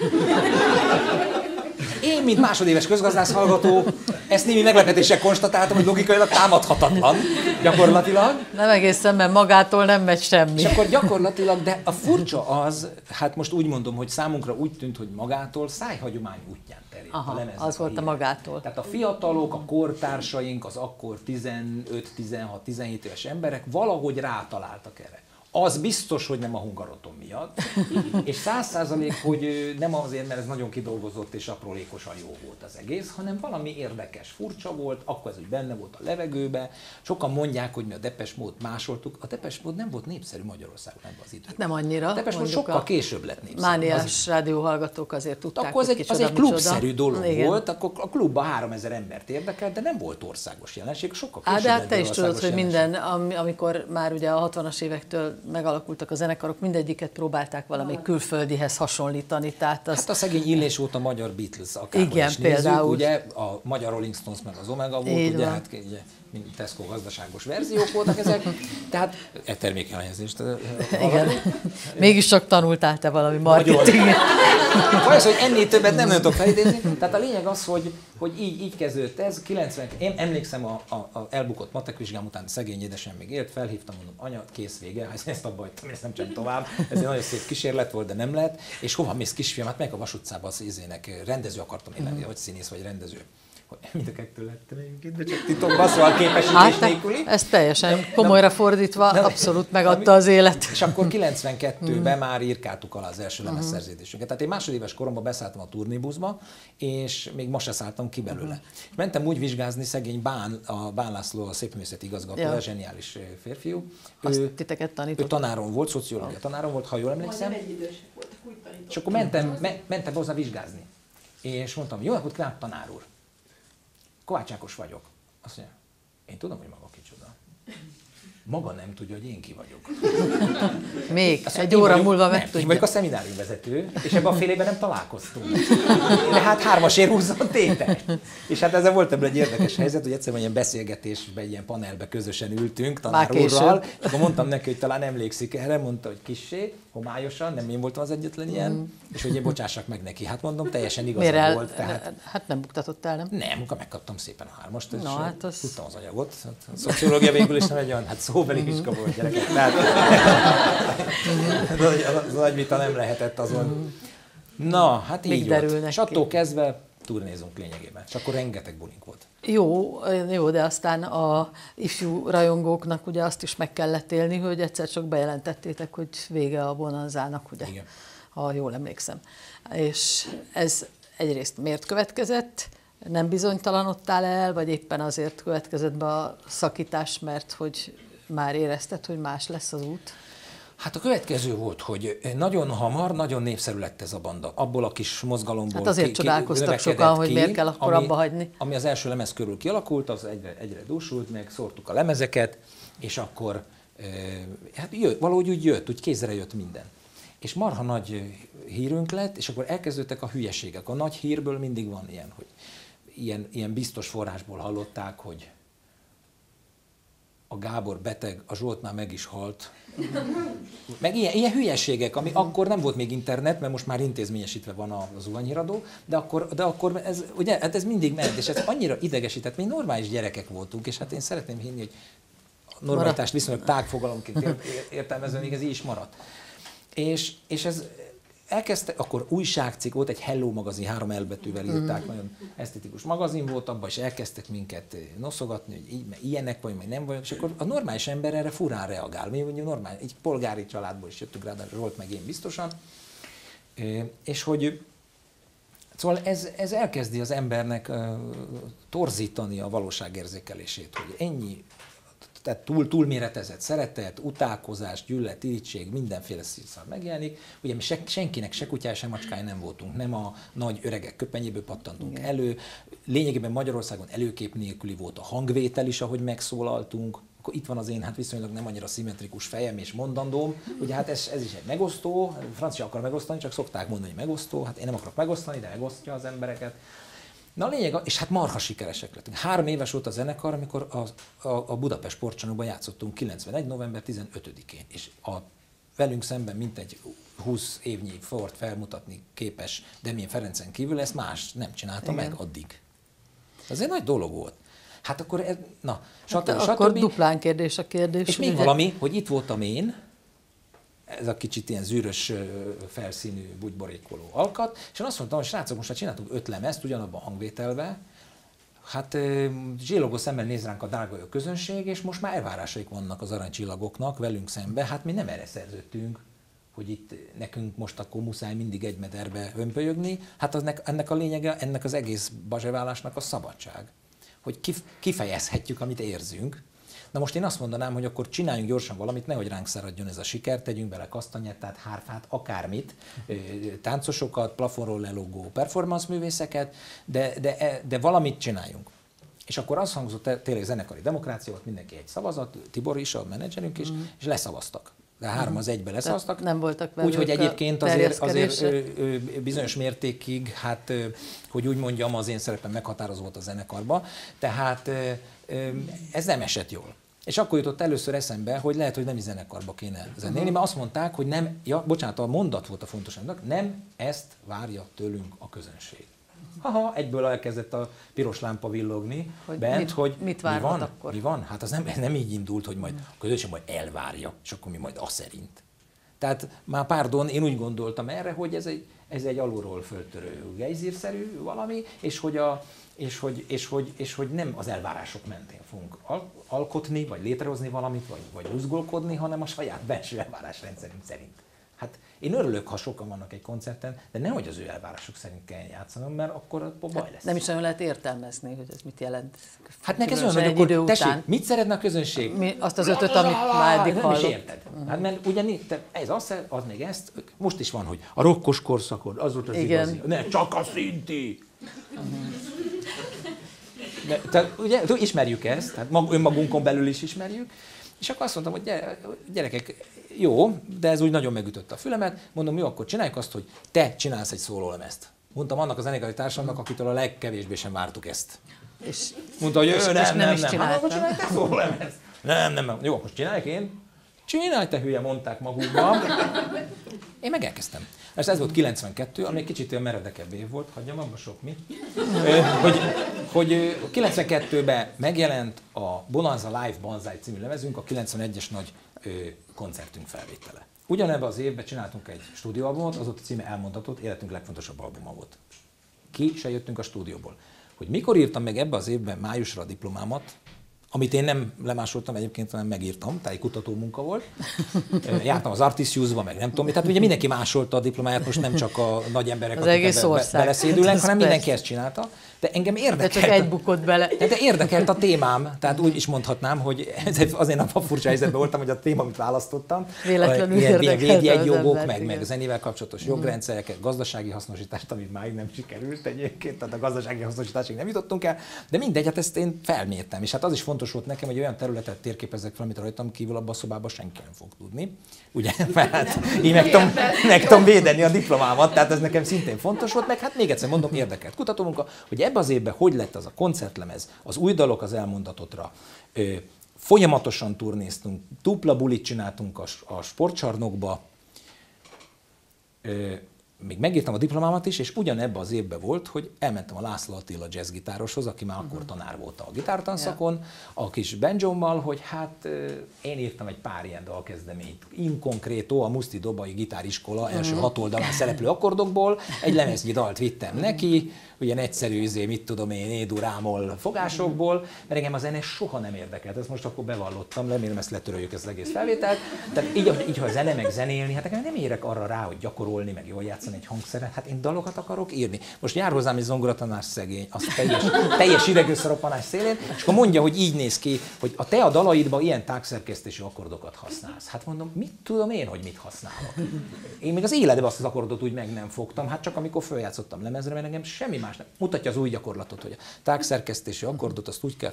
Én, mint másodéves közgazdász hallgató, ezt némi meglepetéssel konstatáltam, hogy logikailag támadhatatlan, gyakorlatilag. Nem egészen, mert magától nem megy semmi. És akkor gyakorlatilag, de a furcsa az, hát most úgy mondom, hogy számunkra úgy tűnt, hogy magától szájhagyomány útján terjedt a lemeznek. Az volt a magától. Tehát a fiatalok, a kortársaink, az akkor 15, 16, 17 éves emberek valahogy rátaláltak erre. Az biztos, hogy nem a Hungaroton miatt, és 100%, hogy nem azért, mert ez nagyon kidolgozott és aprólékosan jó volt az egész, hanem valami érdekes, furcsa volt, akkor ez úgy benne volt a levegőbe. Sokan mondják, hogy mi a Depeche Mode másoltuk. A Depeche Mode nem volt népszerű Magyarországon ebben az időben. Hát nem annyira. A Depeche Mode sokkal később lett népszerű. Mániás rádióhallgatók azért tudták, akkor hogy az egy klubszerű dolog igen. volt, akkor a klubban 3000 embert érdekelt, de nem volt országos jelenség, sokkal később de hát te is tudod, hogy jelenség. minden, amikor már ugye a 60-as évektől megalakultak a zenekarok, mindegyiket próbálták valami külföldihez hasonlítani. Tehát Hát a szegény Illés volt a magyar Beatles, akárhogy igen, is nézzük, például. Ugye a magyar Rolling Stones meg az Omega volt, ugye, hát ugye mind Tesco gazdaságos verziók voltak ezek, tehát termékelhelyezést. Igen. Mégis csak tanultál te valami marketinget. Vagy hogy ennél többet nem tudok felidézni. Tehát a lényeg az, hogy így kezdődött ez. 90, én emlékszem a elbukott matekvizsgám után szegény édesem még élt, felhívtam, mondom, anya, kész vége, ezt abba hagytam, ezt nem csinálom tovább. Ez egy nagyon szép kísérlet volt, de nem lett. És hova mész kisfiam? Hát meg a Vas utcában az izének rendező akartam én lenni, vagy színész, vagy rendező. Mind a kettő lettem egyébként, de csak titokban, szóval képesítés nélküli. Ez teljesen komolyra fordítva, abszolút megadta az élet. És akkor 92-ben már írkáltuk alá az első lemezszerződésünket. Tehát én másodéves koromban beszálltam a turnébuszba, és még most se szálltam ki belőle. És mentem úgy vizsgázni, szegény a Bán László, a szépművészeti igazgatója, zseniális férfiú. Azt titeket tanított. Ő tanárom volt, szociológia tanárom volt, ha jól emlékszem. És akkor mentem hozzá vizsgázni. És mondtam, jó napot kívánok, tanár úr! Kovács Ákos vagyok. Azt mondja, én tudom, hogy maga kicsoda. Maga nem tudja, hogy én ki vagyok. Még egy óra múlva megtudja. Én vagyok a szeminárium vezető, és ebben a fél évben nem találkoztunk. De hát 3-asért húzzon tétet. És hát ezzel volt ebből egy érdekes helyzet, hogy egyszerűen ilyen beszélgetésben, egy ilyen panelbe közösen ültünk tanár úrral, és akkor mondtam neki, hogy talán emlékszik erre, mondta, hogy kissé, homályosan, nem én voltam az egyetlen ilyen, és hogy én bocsássak meg neki. Hát mondom, teljesen igazam volt. Tehát... Hát nem buktatottál, nem? Nem, akkor megkaptam szépen a 3-ast, és hát az... tudtam az anyagot. A szociológia végül is nem egy olyan, hát szóbeli vizsga volt, gyerekek. Tehát az nagy vita nem lehetett azon. Na, hát így volt. És attól kezdve turnézunk lényegében. És akkor rengeteg bulink volt. Jó, de aztán a ifjú rajongóknak ugye azt is meg kellett élni, hogy egyszer csak bejelentettétek, hogy vége a bonanzának, ugye? Igen. Ha jól emlékszem. És ez egyrészt miért következett? Nem bizonytalanodtál el, vagy éppen azért következett be a szakítás, mert hogy már érezted, hogy más lesz az út? Hát a következő volt, hogy nagyon hamar, nagyon népszerű lett ez a banda. Abból a kis mozgalomból Hát azért csodálkoztak sokan, hogy miért kell akkor abba hagyni. Ami az első lemez körül kialakult, az egyre dúsult, meg szórtuk a lemezeket, és akkor hát valahogy úgy jött, úgy kézre jött minden. És marha nagy hírünk lett, és akkor elkezdődtek a hülyeségek. A nagy hírből mindig van ilyen, hogy ilyen biztos forrásból hallották, hogy a Gábor beteg, a Zsolt már meg is halt. Meg ilyen hülyeségek, ami akkor nem volt még internet, mert most már intézményesítve van az zuhanyhíradó, de akkor ez, ugye, hát ez mindig ment, és ez annyira idegesített, mi normális gyerekek voltunk, és hát én szeretném hinni, hogy a normalitást viszonylag tágfogalomként értelmezve, még ez így is maradt. És ez elkezdte, akkor újságcikk volt, egy Hello magazin, 3 elbetűvel írták, nagyon esztetikus magazin volt, abban is elkezdtek minket noszogatni, hogy így, ilyenek vagy, meg nem vagy, és akkor a normális ember erre furán reagál. Mi mondjuk normális, egy polgári családból is jöttünk rá, de Zsolt meg én biztosan. És hogy szóval ez elkezdi az embernek torzítani a valóságérzékelését, hogy ennyi, tehát túlméretezett szeretet, utálkozás, gyűlölet, irigység, mindenféle színszal megjelenik. Ugye mi senkinek se kutyája, se macskája nem voltunk, nem a nagy öregek köpenyéből pattantunk elő. Lényegében Magyarországon előkép nélküli volt a hangvétel is, ahogy megszólaltunk. Akkor itt van az én hát viszonylag nem annyira szimmetrikus fejem és mondandóm. Ugye hát ez is egy megosztó, francia akar megosztani, csak szokták mondani, hogy megosztó. Hát én nem akarok megosztani, de megosztja az embereket. Na a lényeg, és hát marha sikeresek lettünk. 3 éves volt a zenekar, amikor a Budapest Sportcsarnokban játszottunk 91. november 15-én. És velünk szemben mintegy 20 évnyi Fort felmutatni képes Demjén Ferencen kívül, ezt más nem csinálta meg addig. Ez egy nagy dolog volt. Hát akkor, stb. Akkor duplán kérdés a kérdés. És még valami, hogy itt voltam én, ez a kicsit ilyen zűrös felszínű bugyborékoló alkat, és én azt mondtam, hogy srácok, most már csináltunk 5 lemezt ugyanabban a hangvételben, hát zsillogó szemmel néz ránk a drága közönség, és most már elvárásaik vannak az aranycsillagoknak velünk szembe, hát mi nem erre szerződtünk, hogy itt nekünk most akkor muszáj mindig egy mederbe hömpölyögni, hát ennek a lényege, ennek az egész bazseválásnak a szabadság, hogy kifejezhetjük, amit érzünk. Na most én azt mondanám, hogy akkor csináljunk gyorsan valamit, nehogy ránk száradjon ez a siker, tegyünk bele kasztanyetát, hárfát, akármit, táncosokat, plafonról lelógó performance művészeket, de valamit csináljunk. És akkor azt hangzott tényleg zenekari demokrácia, volt mindenki egy szavazat, Tibor is, a menedzserünk is, és leszavaztak. De 3 az 1-be leszavaztak. Nem voltak velük. Úgyhogy egyébként azért bizonyos mértékig, hát, hogy úgy mondjam, az én szerepem meghatározó volt a zenekarba. Tehát ez nem esett jól. És akkor jutott először eszembe, hogy lehet, hogy nem is zenekarba kéne zenélni, mert azt mondták, hogy nem, bocsánat, a mondat volt a fontosabbnak, nem ezt várja tőlünk a közönség. Egyből elkezdett a piros lámpa villogni bent, hogy mit várhat akkor? Mi van? Hát az nem így indult, hogy majd a közönség majd elvárja, és akkor mi majd azt szerint. Tehát már pardon, én úgy gondoltam erre, hogy ez egy alulról föltörő gejzírszerű valami, és hogy nem az elvárások mentén fogunk alkotni, vagy létrehozni valamit, vagy buzgolkodni, hanem a saját belső elvárásrendszerünk szerint. Hát én örülök, ha sokan vannak egy koncerten, de nehogy az ő elvárások szerint kell játszanom, mert akkor baj lesz. Nem is nagyon lehet értelmezni, hogy ez mit jelent. Hát meg ez olyan, hogy akkor tessék, mit szeretne a közönség? Azt az 5, amit már eddig hallott. Nem is érted. Hát mert ugye ez az még ezt, most is van, hogy a rokkos korszakod, az volt az igazi. Ne, csak a szinti! Ugye, ismerjük ezt, tehát önmagunkon belül is ismerjük, és akkor azt mondtam, hogy gyerekek, jó, de ez úgy nagyon megütötte a fülemet, mondom, jó, akkor csináljuk azt, hogy te csinálsz egy szólólemezt. Mondtam annak a zenekari társamnak, akitől a legkevésbé sem vártuk ezt. És mondta, hogy ő nem. Hát akkor csinálj te szólólemezt. Nem. Jó, akkor csinálják én. Csinálj te hülye, mondták magukban. Én meg elkezdtem. Ez volt 92, ami egy kicsit olyan meredekebb év volt, hagyjam abba sok mi. Hogy 92-ben megjelent a Bonanza Live Banzai című lemezünk, a 91-es nagy koncertünk felvétele. Ugyanebben az évben csináltunk egy stúdióalbumot, az ott a címe elmondhatott, életünk legfontosabb albuma volt. ki se jöttünk a stúdióból. Hogy mikor írtam meg ebbe az évben májusra a diplomámat, amit én nem lemásoltam egyébként, hanem megírtam, tehát egy kutató munka volt. Jártam az Artisiusba, meg nem tudom, tehát ugye mindenki másolta a diplomáját, most nem csak a nagy emberek, akik beleszédülnek, hanem mindenki ezt csinálta. De engem érdekelt. De csak egy bukott bele. De érdekelt a témám, tehát úgy is mondhatnám, hogy azért a furcsa helyzetben voltam, hogy a téma, amit választottam, véletlenül ilyen védjegykjogok, meg zenével kapcsolatos jogrendszereket, gazdasági hasznosítást, amit máig nem sikerült egyébként, tehát a gazdasági hasznosításig nem jutottunk el, de mindegy, hát ezt én felmértem, és hát az is fontos volt nekem, hogy olyan területet térképezzek fel, amit rajtam kívül abban a szobában senki nem fog tudni. Ugye, mert hát így meg tudom védeni a diplomámat, tehát ez nekem szintén fontos volt, meg hát még egyszer mondom, érdekelt kutatómunka, hogy ebben az évben hogy lett az a koncertlemez, az új dalok az elmondatottra. Folyamatosan turnéztunk, dupla bulit csináltunk a sportcsarnokba, még megírtam a diplomámat is, és ugyanebben az évben volt, hogy elmentem a László Attila jazzgitároshoz, aki már akkor tanár volt a gitártanszakon, a kis banjommal, hogy hát én írtam egy pár ilyen dalkezdeményt. In concreto a Muszti Dobai Gitáriskola első 6 oldalán szereplő akkordokból, egy lemeznyi dalt vittem neki, ugyan egyszerű, mit tudom én, édurámol fogásokból, mert engem a zene soha nem érdekelt. Ezt most akkor bevallottam, remélem ezt letöröljük ezt az egész felvételt. Tehát így ha a zene meg zenélni, hát nekem nem érek arra rá, hogy gyakorolni, meg jól játszani egy hangszeren, hát én dalokat akarok írni. Most jár hozzám egy zongoratanár szegény, az teljes idegösszeroppanás szélén, és akkor mondja, hogy így néz ki, hogy a te a dalaidban ilyen tágszerkesztésű akkordokat használsz. Hát mondom, mit tudom én, hogy mit használok? Én még az életben azt az akkordot úgy meg nem fogtam, hát csak amikor följátszottam lemezre, mert engem semmi más nem. Mutatja az új gyakorlatot, hogy a tágszerkesztési akkordot azt úgy kell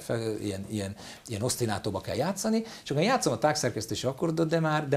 ilyen osztinátóba kell játszani, és akkor játszom a tágszerkesztési akkordot,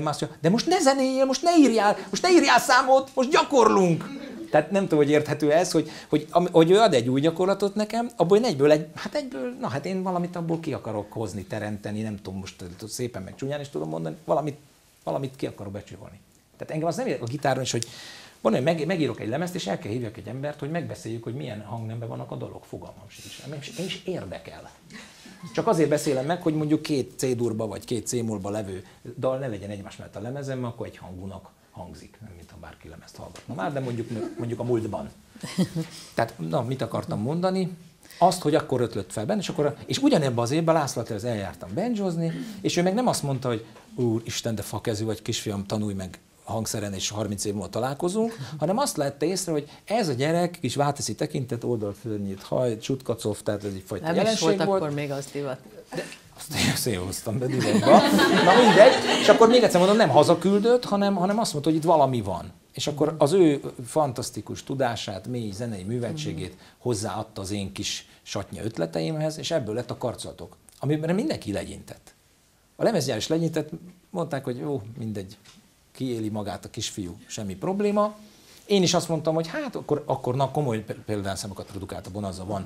de most ne zenéljél, most ne írjál számot, most gyakorlunk. Tehát nem tudom, hogy érthető ez, hogy ő ad egy új gyakorlatot nekem, abból egyből, hát én valamit abból ki akarok hozni, teremteni, nem tudom, most szépen meg csúnyán is tudom mondani, valamit ki akarok becsülni. Tehát engem az nem érdekel a gitáron is, hogy van, hogy megírok egy lemezt, és el kell hívjak egy embert, hogy megbeszéljük, hogy milyen hangnemben vannak a dalok, fogalmam sincs. Én is érdekel. Csak azért beszélem meg, hogy mondjuk 2 C-durba vagy 2 C-molba levő dal ne legyen egymás mellett a lemezen, mert akkor egy hangúnak hangzik, nem mintha bárki lemezt hallgatna már, de mondjuk a múltban. Tehát, mit akartam mondani? Azt, hogy akkor ötlött fel benne, és ugyanebben az évben László Attilához eljártam banjozni, és ő meg nem azt mondta, hogy úristen, de fakezű vagy kisfiam, tanulj meg hangszeren, és 30 év múlva találkozunk, hanem azt lette észre, hogy ez a gyerek kis válteszi tekintet, oldalfölnyit, haj, csutkacov, tehát ez egyfajta nem jelenség volt. Nem is volt akkor még az divat. De azt én széthoztam be divatba. Na mindegy. És akkor még egyszer mondom, nem hazaküldött, hanem azt mondta, hogy itt valami van. És akkor az ő fantasztikus tudását, mély zenei műveltségét hozzáadta az én kis satnya ötleteimhez, és ebből lett a Karcolatok, amiben mindenki legyintett. A lemezgyár is legyintett, mondták, hogy jó, mindegy, kiéli magát a kisfiú, semmi probléma. Én is azt mondtam, hogy hát akkor komoly példányszámokat produkált a Bonanza, van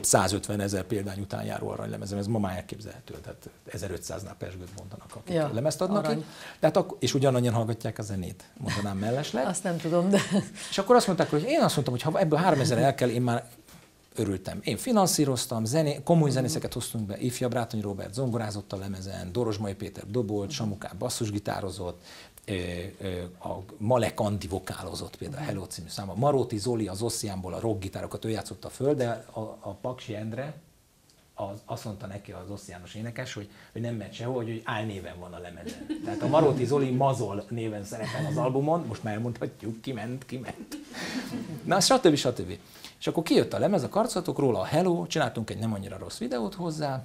150 000 példány után járó aranylemezem, ez ma már elképzelhető, tehát 1500-nál persgőt mondanak, akik lemezt adnak ki. Tehát és ugyanannyian hallgatják a zenét, mondanám mellesleg. Azt nem tudom, de... És akkor azt mondták, hogy én azt mondtam, hogy ha ebből 3000 el kell, én már örültem. Én finanszíroztam, komoly zenészeket hoztunk be, Ifja Brátonyi Róbert zongorázott a lemezen, Dorozsmai Péter dobolt, Samukán basszusgitározott, a Malek Andi vokálozott például a Hello című száma. Maróti Zoli az Ossiánból a rockgitárokat ő játszotta föl, de a Paksi Endre azt mondta neki az Ossiános énekes, hogy nem megy sehol, hogy álnéven van a lemezen. Tehát a Maróti Zoli Mazol néven szerepel az albumon, most már elmondhatjuk, kiment. Na, stb. És akkor kijött a lemez, a Karcolatok, róla a Hello, csináltunk egy nem annyira rossz videót hozzá,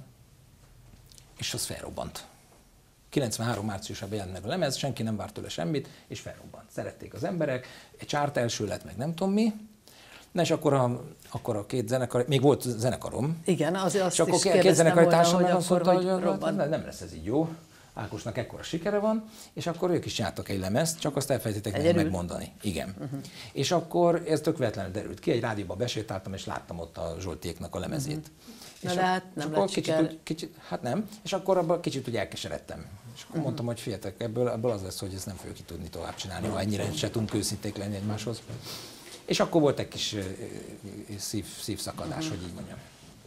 és az felrobbant. 93 márciusában jelent meg a lemez, senki nem várt tőle semmit, és felrobbant. Szerették az emberek, egy csárt első lett, meg nem tudom mi. Na és akkor a 2 zenekar, még volt zenekarom. Igen, azt és akkor is 2 zenekari társam meg azt mondta, hogy nem lesz ez így jó. Ákosnak ekkora sikere van, és akkor ők is csináltak egy lemezt, csak azt elfelejtettek nekem megmondani. Igen. És akkor ez tök véletlenül derült ki, egy rádióba besétáltam, és láttam ott a Zsoltiéknak a lemezét. Na és de hát nem lett siker. Hát nem, és akkor abban kicsit úgy elkeseredtem. És akkor mondtam, hogy figyeljetek, ebből az lesz, hogy ezt nem fogjuk tudni tovább csinálni, ha ennyire se tudunk őszinték lenni egymáshoz. És akkor volt egy kis szívszakadás, hogy így mondjam.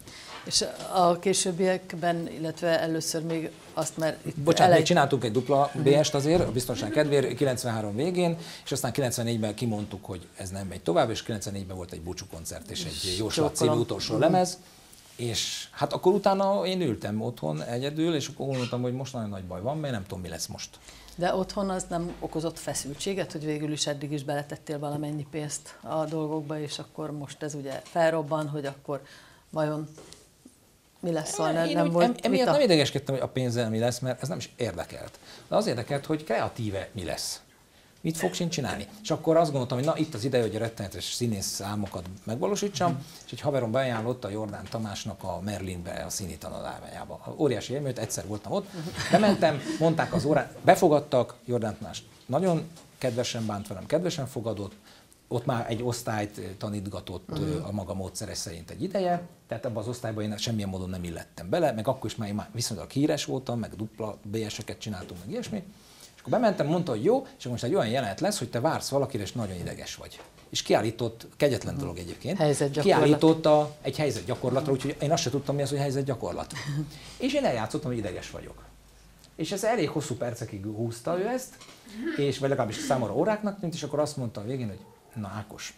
És a későbbiekben, illetve először még azt, mert... Bocsánat, még csináltunk egy dupla BS-t azért, a biztonság kedvéért, 93 végén, és aztán 94-ben kimondtuk, hogy ez nem megy tovább, és 94-ben volt egy búcsú koncert és egy Jóslat című utolsó lemez, és hát akkor utána én ültem otthon egyedül, és akkor gondoltam, hogy most nagyon nagy baj van, mert nem tudom, mi lesz most. De otthon az nem okozott feszültséget, hogy végül is eddig is beletettél valamennyi pénzt a dolgokba, és akkor most ez ugye felrobban, hogy akkor vajon mi lesz, szóval nem volt emiatt nem idegeskedtem, hogy a pénzzel mi lesz, mert ez nem is érdekelt. De az érdekelt, hogy kreatíve mi lesz. Mit fogsz én csinálni? És akkor azt gondoltam, hogy na itt az ideje, hogy a rettenetes színész álmokat megvalósítsam, és egy haverom beajánlotta Jordán Tamásnak a Merlinbe, a színi tanulmányába. Óriási élmény, egyszer voltam ott, bementem, mondták az órát, befogadtak, Jordán Tamás nagyon kedvesen bánt velem, kedvesen fogadott, ott már egy osztályt tanítgatott a maga módszere szerint egy ideje, tehát abban az osztályban én semmilyen módon nem illettem bele, meg akkor is már viszonylag híres voltam, meg dupla BS-eket csináltunk, meg ilyesmi. És akkor bementem, mondta, hogy jó, és most egy olyan jelenet lesz, hogy te vársz valakire, és nagyon ideges vagy. És kiállított, kegyetlen dolog egyébként, kiállított egy helyzetgyakorlatra, úgyhogy én azt sem tudtam, mi az, hogy helyzetgyakorlat. És én eljátszottam, hogy ideges vagyok. És ez elég hosszú percekig húzta ő ezt, és vagy legalábbis számomra óráknak tűnt, és akkor azt mondta a végén, hogy na Ákos,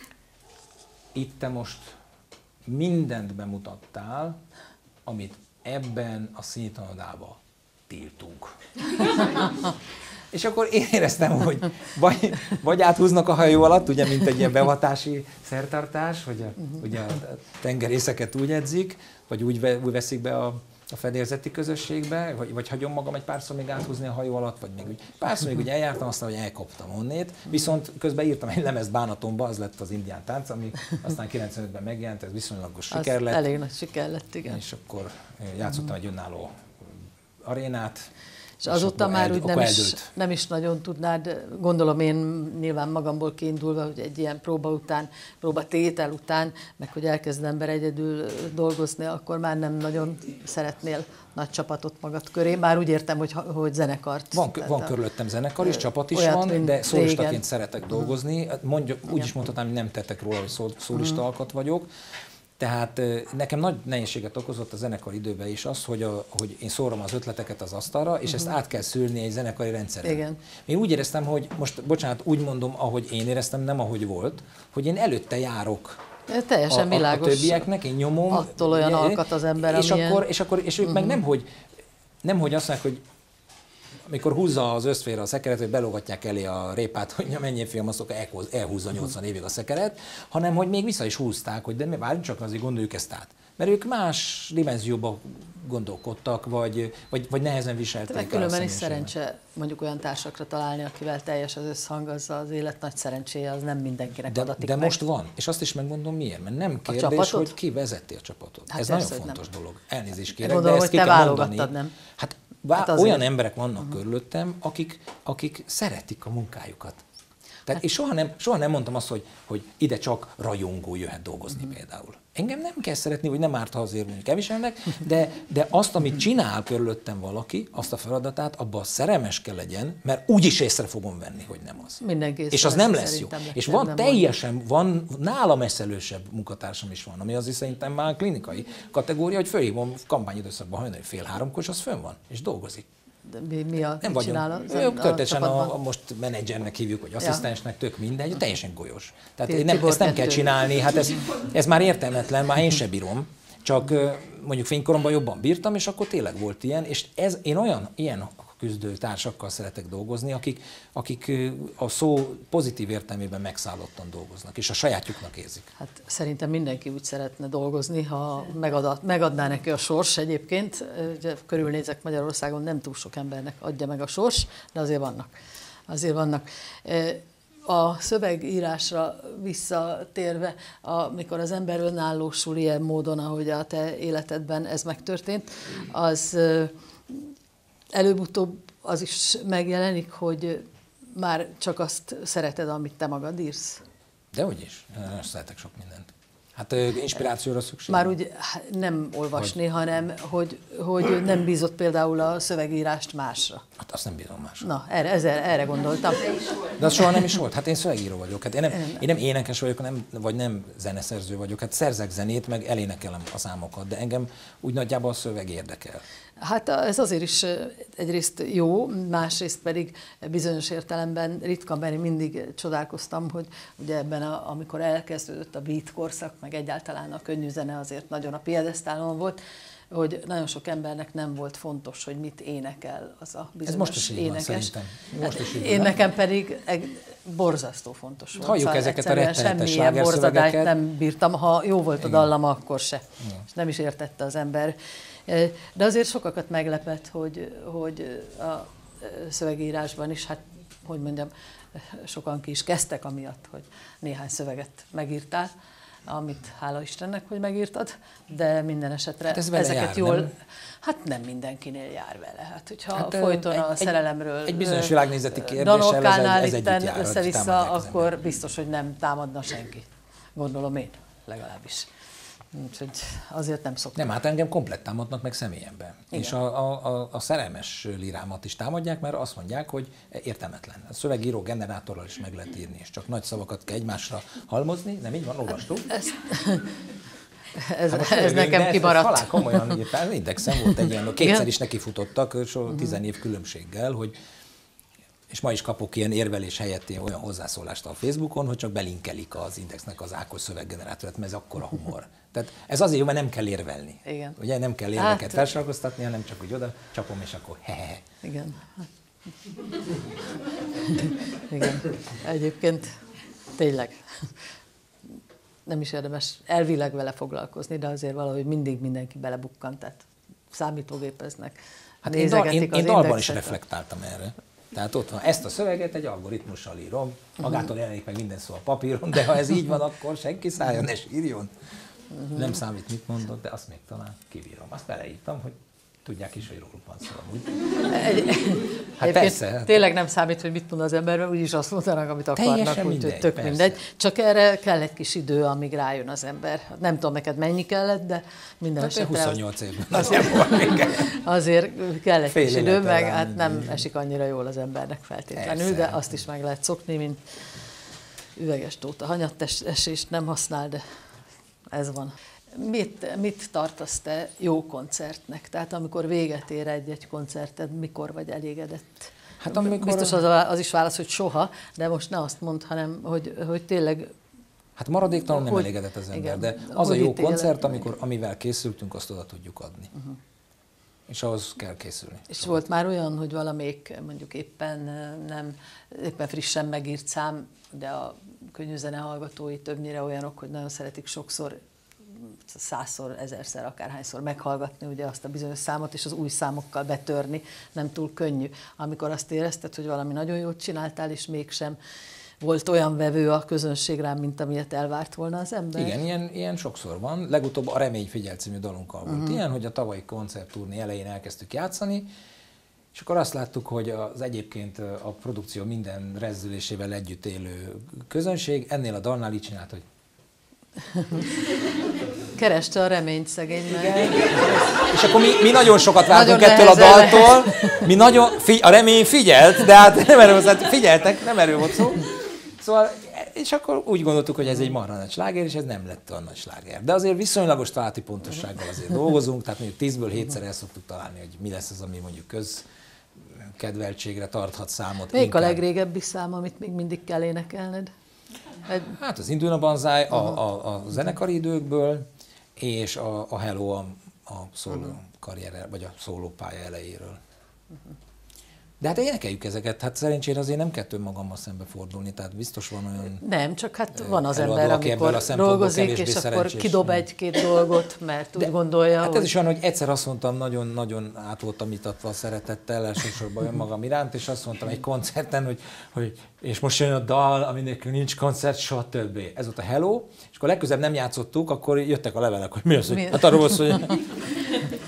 itt te most mindent bemutattál, amit ebben a színtanodában tiltunk. És akkor én éreztem, hogy vagy áthúznak a hajó alatt, ugye, mint egy ilyen beavatási szertartás, hogy ugye a tengerészeket úgy edzik, vagy úgy veszik be a fedélzeti közösségbe, vagy hagyom magam egy párszor még áthúzni a hajó alatt, vagy még úgy párszor még ugye eljártam, aztán, hogy elkaptam onnét, viszont közben írtam egy lemezt bánatomba, az lett az indián tánc, ami aztán 95-ben megjelent, ez viszonylagos siker lett. Elég nagy siker lett, igen. És akkor játszottam egy önálló arénát. És azóta már úgy nem is nagyon tudnád, gondolom én nyilván magamból kiindulva, hogy egy ilyen próbatétel után, meg hogy elkezd ember egyedül dolgozni, akkor már nem nagyon szeretnél nagy csapatot magad köré. Már úgy értem, hogy zenekart. Van körülöttem zenekar is, csapat is van, de szólistaként szeretek dolgozni. Úgy is mondhatnám, hogy nem tettek róla, hogy szólista alkat vagyok. Tehát nekem nagy nehézséget okozott a zenekar időben is az, hogy én szórom az ötleteket az asztalra, és ezt át kell szülni egy zenekari rendszeren. Igen. Én úgy éreztem, hogy most, bocsánat, úgy mondom, ahogy én éreztem, nem ahogy volt, hogy én előtte járok teljesen világos. A többieknek, én nyomom. Attól olyan alkat az ember, és ők meg nem, hogy azt mondják, hogy amikor húzza az összfér a szekeret, hogy belógatják elé a répát, hogy mennyi fiam, azt elhúzza 80 évig a szekeret, hanem hogy még vissza is húzták, hogy de mi várjunk csak, azért gondoljuk ezt át. Mert ők más dimenzióba gondolkodtak, vagy nehezen viselték el. Különben is szerencse mondjuk olyan társakra találni, akivel teljes az összhang, az élet nagy szerencséje, az nem mindenkinek adatik de meg. most van, és azt is megmondom miért, mert nem kérdés, hogy ki vezeti a csapatot. Hát ez nagyon fontos dolog. Elnézést kérek, gondolom, de ezt hogy ki te kell mondani. nem? Hát olyan emberek vannak körülöttem, akik szeretik a munkájukat. Tehát és soha nem mondtam azt, hogy ide csak rajongó jöhet dolgozni például. Engem nem kell szeretni, hogy nem árt, ha azért mondjuk elviselnek, de azt, amit csinál körülöttem valaki, azt a feladatát, abban szerelmes kell legyen, mert úgyis észre fogom venni, hogy nem az. Mindenki és az nem lesz jó. És van nálam eszelősebb munkatársam is van, ami azért szerintem már klinikai kategória, hogy fölhívom kampányidőszakban hajnali 2:30-kor, és az fönn van, és dolgozik. Mi a nem vagyunk. Ők történetesen most menedzsernek hívjuk, vagy asszisztensnek, tök mindegy, teljesen golyós. Tehát ezt nem kell csinálni, hát ez már értelmetlen, már én sem bírom. Csak mondjuk fénykoromban jobban bírtam, és akkor tényleg volt ilyen, és én ilyen küzdő társakkal szeretek dolgozni, akik a szó pozitív értelmében megszállottan dolgoznak, és a sajátjuknak érzik. Hát szerintem mindenki úgy szeretne dolgozni, ha megadná neki a sors egyébként. Körülnézek Magyarországon, nem túl sok embernek adja meg a sors, de azért vannak. A szövegírásra visszatérve, amikor az ember önállósul ilyen módon, ahogy a te életedben ez megtörtént, az előbb-utóbb az is megjelenik, hogy már csak azt szereted, amit te magad írsz? Dehogy is. Én szeretek sok mindent. Hát inspirációra szükség. Már úgy nem olvasni, hanem hogy nem bízott például a szövegírást másra. Hát azt nem bízom másra. Na, erre gondoltam. De az soha nem is volt. Hát én szövegíró vagyok. Hát én nem énekes vagyok, vagy nem zeneszerző vagyok. Hát szerzek zenét, meg elénekelem a számokat, de engem úgy nagyjából a szöveg érdekel. Hát ez azért is egyrészt jó, másrészt pedig bizonyos értelemben ritka, mert én mindig csodálkoztam, hogy ugye ebben, amikor elkezdődött a beat korszak, meg egyáltalán a könnyű zene azért nagyon a piedesztálon volt, hogy nagyon sok embernek nem volt fontos, hogy mit énekel az a bizonyos ez most is énekes. Van, szerintem. Most is én nekem pedig borzasztó fontos volt. Halljuk ezeket a rettenetes semmilyen borzadályt nem bírtam, ha jó volt a dallama, akkor se. És nem is értette az ember. De azért sokakat meglepett, hogy a szövegírásban is, hát hogy mondjam, sokan ki is kezdtek amiatt, hogy néhány szöveget megírtál, amit hála Istennek, hogy megírtad, de minden esetre hát ezeket jár, jól... Nem? Hát nem mindenkinél jár vele. Hát hogyha folyton a szerelemről egy bizonyos világnézeti kérdéssel ez együtt jár, össze-vissza, akkor biztos, hogy nem támadna senki. Gondolom én, legalábbis. Úgyhogy azért nem szoktam. Nem, hát engem komplett támadnak meg személyemben. Igen. És a szerelmes lírámat is támadják, mert azt mondják, hogy értelmetlen. A szövegíró generátorral is meg lehet írni, és csak nagy szavakat kell egymásra halmozni. Nem így van? Olvastuk? Ez nekem kimaradt. Halál komolyan írtál. Indexen volt egy ilyen, kétszer is nekifutottak, 10 év különbséggel, hogy és ma is kapok ilyen érvelés helyett olyan hozzászólást a Facebookon, hogy csak belinkelik az Indexnek az Ákos szöveggenerátorát, mert ez akkora humor. Tehát ez azért jó, mert nem kell érvelni. Igen. Ugye nem kell érveket felsorakoztatni, hanem csak úgy oda csapom, és akkor hehehe. Igen. Igen. Egyébként tényleg nem is érdemes elvileg vele foglalkozni, de azért valahogy mindig mindenki belebukkant, tehát számítógépeznek. Hát én dalban is reflektáltam erre. Tehát ott van, ezt a szöveget egy algoritmussal írom, magától jelenik meg minden szó a papíron, de ha ez így van, akkor senki szálljon és írjon. Nem számít, mit mondok, de azt még talán kibírom. Azt beleírtam, hogy tudják is, hogy róluk van szó amúgy. Hát persze. Tényleg nem számít, hogy mit mond az ember, úgyis azt mondanak, amit akarnak, úgyhogy tök mindegy. Csak erre kell egy kis idő, amíg rájön az ember. Nem tudom neked mennyi kellett, de minden esetre... 28 évben. Azért kell egy kis idő, meg hát nem esik annyira jól az embernek feltétlenül, de azt is meg lehet szokni, mint üveges tóta. Hanyattesést nem használ, de ez van. Mit tartasz te jó koncertnek? Tehát amikor véget ér egy koncerted, mikor vagy elégedett? Hát amikor... Biztos az is válasz, hogy soha, de most ne azt mondd, hanem hogy tényleg... Hát maradéktalan nem elégedett az ember, igen, de az a jó koncert, amivel készültünk, azt oda tudjuk adni. És ahhoz kell készülni. És volt már olyan, hogy valamelyik mondjuk éppen frissen megírt szám, de a könnyű zene hallgatói többnyire olyanok, hogy nagyon szeretik sokszor 100-szor, 1000-szer, akárhányszor meghallgatni ugye azt a bizonyos számot, és az új számokkal betörni nem túl könnyű. Amikor azt érezted, hogy valami nagyon jót csináltál, és mégsem volt olyan vevő a közönség rám, mint amilyet elvárt volna az ember? Igen, ilyen sokszor van. Legutóbb a Remény figyel című dalunkkal volt ilyen, hogy a tavalyi koncertturné elején elkezdtük játszani, és akkor azt láttuk, hogy az egyébként a produkció minden rezzülésével együtt élő közönség ennél a dalnál így csinált, hogy kereste a reményt szegény, mert... És akkor mi nagyon sokat vártunk ettől a daltól. A remény figyelt, de hát nem erről volt, figyeltek, nem erről volt szó. Szóval, és akkor úgy gondoltuk, hogy ez egy marha nagy sláger, és ez nem lett olyan nagy sláger. De azért viszonylagos találati pontossággal azért dolgozunk, tehát mondjuk 10-ből 7-szer el szoktuk találni, hogy mi lesz az, ami mondjuk közkedveltségre tarthat számot. Melyik a legrégebbi szám, amit még mindig kell énekelned? Hát az Indulna Banzai a zenekari időkből, és a Hello a szóló karrier, vagy a szóló pálya elejéről. De hát énekeljük ezeket, hát szerencsére azért nem kell önmagammal szembe fordulni, tehát biztos van olyan... Nem, csak hát van az ember, amikor dolgozik, és akkor kidob egy-két dolgot, mert úgy gondolja, hát ez is olyan, hogy egyszer azt mondtam, nagyon át voltam itatva a szeretettel, elsősorban önmagam iránt, és azt mondtam egy koncerten, hogy és most jön a dal, aminek nincs koncert, soha többé. Ez volt a Hello, és akkor legközelebb nem játszottuk, akkor jöttek a levelek, hogy mi az, hogy hát arról volt, hogy... Az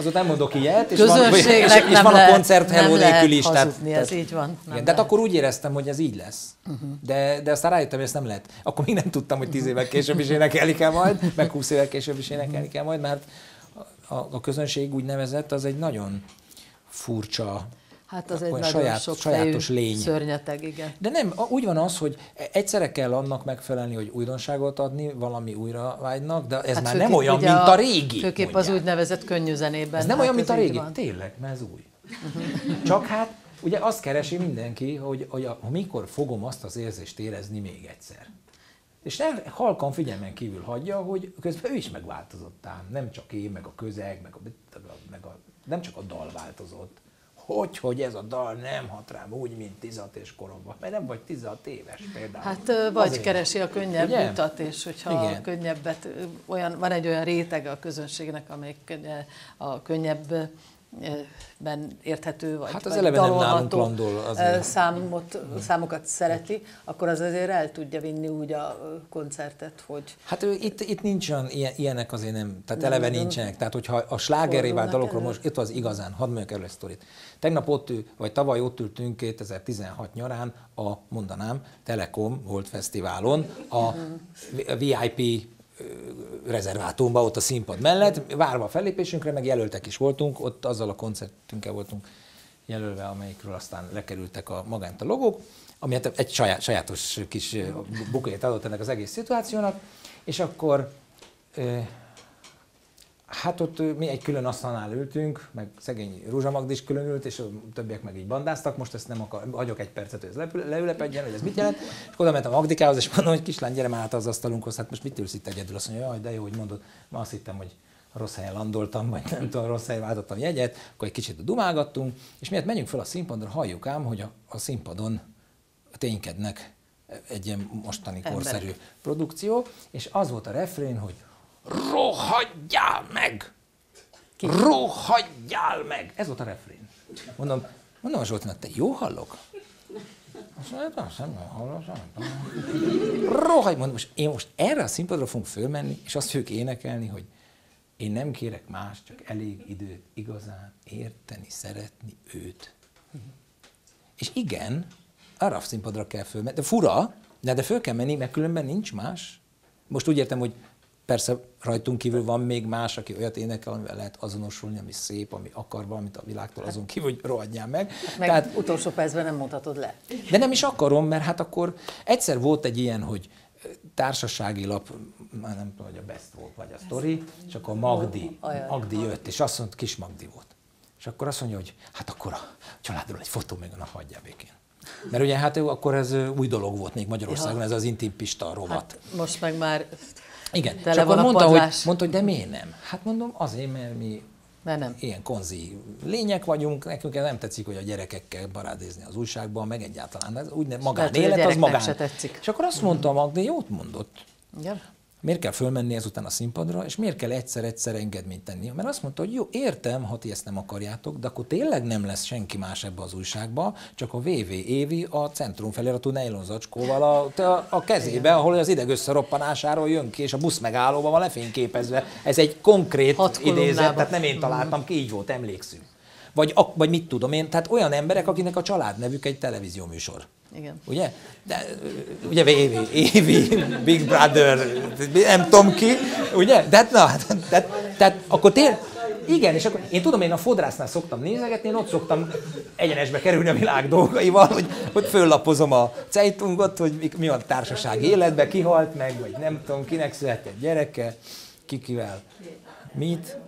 azután mondok ilyet, és van a koncert Hello nélkül is. Hazudni, ez így van. Igen, de hát akkor úgy éreztem, hogy ez így lesz. De aztán rájöttem, hogy ezt nem lehet. Akkor még nem tudtam, hogy 10 évvel később is énekelni kell majd, meg 20 évvel később is énekelni kell majd, mert a közönség úgynevezett, az egy nagyon furcsa, hát az egy nagyon sajátos lény. Szörnyeteg, igen. De nem, úgy van az, hogy egyszerre kell annak megfelelni, hogy újdonságot adni, valami újra vágynak, de ez hát már nem olyan, mint a régi. Főképp az úgynevezett könnyű zenében. Ez nem olyan, mint a régi. Tényleg, mert ez új. Csak hát ugye azt keresi mindenki, hogy mikor fogom azt az érzést érezni még egyszer. És halkan figyelmen kívül hagyja, hogy közben ő is megváltozott ám. Nem csak én, meg a közeg, nem csak a dal változott. Hogy ez a dal nem hat rám úgy, mint 16 éves koromban, mert nem vagy 16 éves például. Hát vagy azért keresi a könnyebb utat, és hogyha a könnyebbet, van egy olyan rétege a közönségnek, amelyik a könnyebb érthető, vagy, hát az eleve nem nálunk landol számokat szereti, akkor az azért el tudja vinni úgy a koncertet, hogy... Hát itt nincs olyan, ilyenek azért nem, tehát eleve nincsenek. Tehát hogyha a slágerré vált dalokról most, itt az igazán, hadd mondjak elő egy sztorit. Tegnap vagy tavaly ott ültünk 2016 nyarán mondanám, Telekom Gold Fesztiválon, a VIP rezervátumban, ott a színpad mellett, várva a fellépésünkre, meg jelöltek is voltunk, ott azzal a koncertünkkel voltunk jelölve, amelyikről aztán lekerültek magát a logók, ami hát egy sajátos kis bukét adott ennek az egész szituációnak, és akkor hát ott mi egy külön asztalnál ültünk, meg szegény Rózsa Magdi is külön ült, és a többiek meg így bandáztak, most ezt nem hagyok egy percet, hogy ez leülepedjen, hogy ez mit jelent, és oda mentem a Magdikához, és mondom, hogy kislány, gyere már át az asztalunkhoz, hát most mit ülsz itt egyedül? Azt mondja, jaj, de jó, hogy mondod, ma azt hittem, hogy rossz helyen landoltam, vagy nem tudom, rossz helyen váltottam jegyet, akkor egy kicsit dumálgattunk, és miért menjünk fel a színpadra, halljuk ám, hogy a színpadon ténykednek egy ilyen mostani korszerű produkció, és az volt a refrén, hogy rohadjál meg! Rohadjál meg! Ez volt a refrén. Mondom a Zsoltnak, te jó hallok? Azt mondja, nem hallok, rohadj! Mondom, én most erre a színpadra fogunk fölmenni, és azt fogjuk énekelni, hogy én nem kérek más, csak elég időt igazán érteni, szeretni őt. És igen, arra a színpadra kell fölmenni. De fura, de föl kell menni, mert különben nincs más. Most úgy értem, hogy persze rajtunk kívül van még más, aki olyat énekel, amivel lehet azonosulni, ami szép, ami akar valamit a világtól, azon kívül, hogy rohadjál meg. Meg tehát, utolsó percben nem mondhatod le. De nem is akarom, mert hát akkor egyszer volt egy ilyen, hogy társasági lap, már nem tudom, hogy a Best volt, vagy a Story, és akkor Magdi jött, és azt mondta, kis Magdi volt. És akkor azt mondja, hogy hát akkor a családról egy fotó, meg a hagyja békén. Mert ugye hát akkor ez új dolog volt még Magyarországon, ez az Intim Pista rovat. Hát most meg már igen, és akkor mondta, hogy de miért nem? Hát mondom, azért, mert mi nem. Ilyen konzi lények vagyunk, nekünk nem tetszik, hogy a gyerekekkel parádézni az újságban, meg egyáltalán. Ez úgy nem, magánélet az magán. És akkor azt mondta Magdi, jót mondott. Igen. Miért kell fölmenni ezután a színpadra, és miért kell egyszer engedményt tenni? Mert azt mondta, hogy jó, értem, ha ti ezt nem akarjátok, de akkor tényleg nem lesz senki más ebbe az újságba, csak a VV Évi a Centrum feliratú nejlonzacskóval a kezébe, ahol az ideg összeroppanásáról jön ki, és a busz megállóban van lefényképezve. Ez egy konkrét idézet, tehát nem én találtam ki, így volt, emlékszünk. Vagy mit tudom én, tehát olyan emberek, akinek a családnevük egy televízióműsor. Igen. Ugye? De, ugye Évi, Big Brother, nem tudom ki, ugye? Tehát akkor tényleg, igen, és akkor én tudom, én a fodrásznál szoktam nézegetni, én ott szoktam egyenesbe kerülni a világ dolgaival, hogy föllapozom a Zeitungot, hogy mi a társaság életben, ki halt meg, vagy nem tudom, kinek született gyereke, kivel, mit.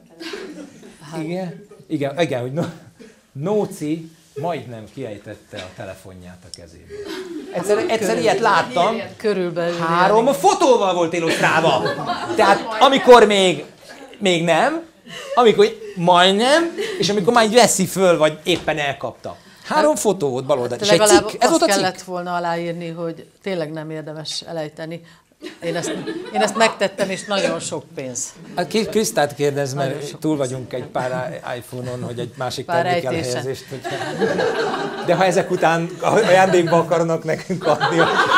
Igen, hogy Nóci majdnem kiejtette a telefonját a kezéből. Egyszer ilyet láttam, körülbelül 3 fotóval volt illusztrálva. Tehát amikor még nem, amikor majdnem, és amikor már veszi föl, vagy éppen elkapta. 3 fotó volt bal oldalt, és egy cikk. Ez volt a cikk. Kellett volna aláírni, hogy tényleg nem érdemes elejteni. Én ezt megtettem, és nagyon sok pénz. Krisztát kérdez, mert túl vagyunk egy pár iPhone-on, hogy egy másik termék elhelyezést. De ha ezek után ajándékba akarnak nekünk adni.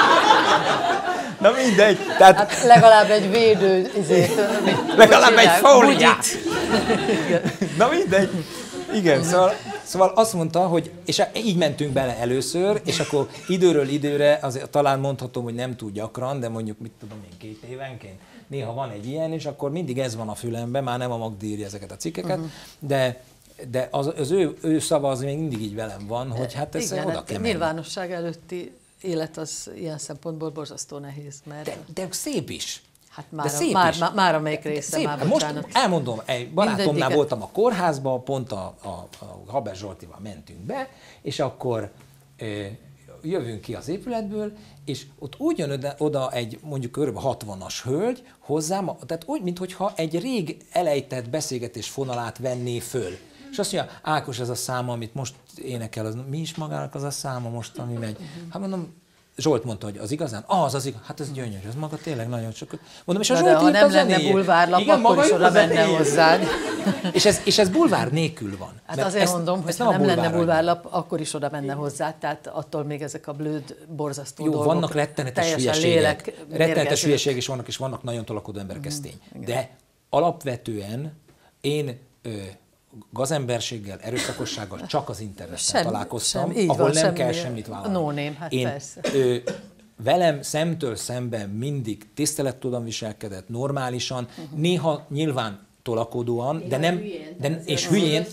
Na mindegy. Tehát... Hát legalább egy védő, legalább egy fóliát. Na mindegy. Igen, szóval azt mondta, hogy, és így mentünk bele először, és akkor időről időre, azért talán mondhatom, hogy nem túl gyakran, de mondjuk, mit tudom én, 2 évenként, néha van egy ilyen, és akkor mindig ez van a fülemben, már nem a Magdi írja ezeket a cikkeket, de az ő szava az még mindig így velem van, hogy hát ez oda kell menni. Nyilvánosság előtti élet az ilyen szempontból borzasztó nehéz, mert... De szép is. Hát már amelyik része, szép. már bocsánat. Most elmondom, egy barátomnál voltam a kórházban, pont a Haber Zsoltival mentünk be, és akkor jövünk ki az épületből, és ott úgy jön oda egy mondjuk kb. 60-as hölgy hozzám, tehát úgy, mintha egy rég elejtett beszélgetés fonalát venné föl. És azt mondja, Ákos, ez a száma, amit most énekel, mi is magának az a száma most, ami megy? Hát mondom, Zsolt mondta, hogy az igazán? Az igaz. Hát ez gyönyörű, ez maga tényleg nagyon csak. Mondom, és a Zsolt ha nem lenne bulvárlap, igen, akkor is oda menne hozzád. És ez bulvár nélkül van. Hát azért mondom, hogy ha nem lenne bulvárlap, akkor is oda menne hozzád, tehát attól még ezek a blőd, borzasztó dolgok. Jó, vannak rettenetes hülyeségek. Rettenetes hülyeség is vannak, és vannak nagyon tolakodó emberek, ez tény. De alapvetően én gazemberséggel, erőszakossággal csak az interneten találkoztam, ahol nem kell semmit vállalni. No name, hát én, persze. Velem szemtől szemben mindig tisztelettudan viselkedett, normálisan, néha nyilván tolakodóan, de nem, és hülyén,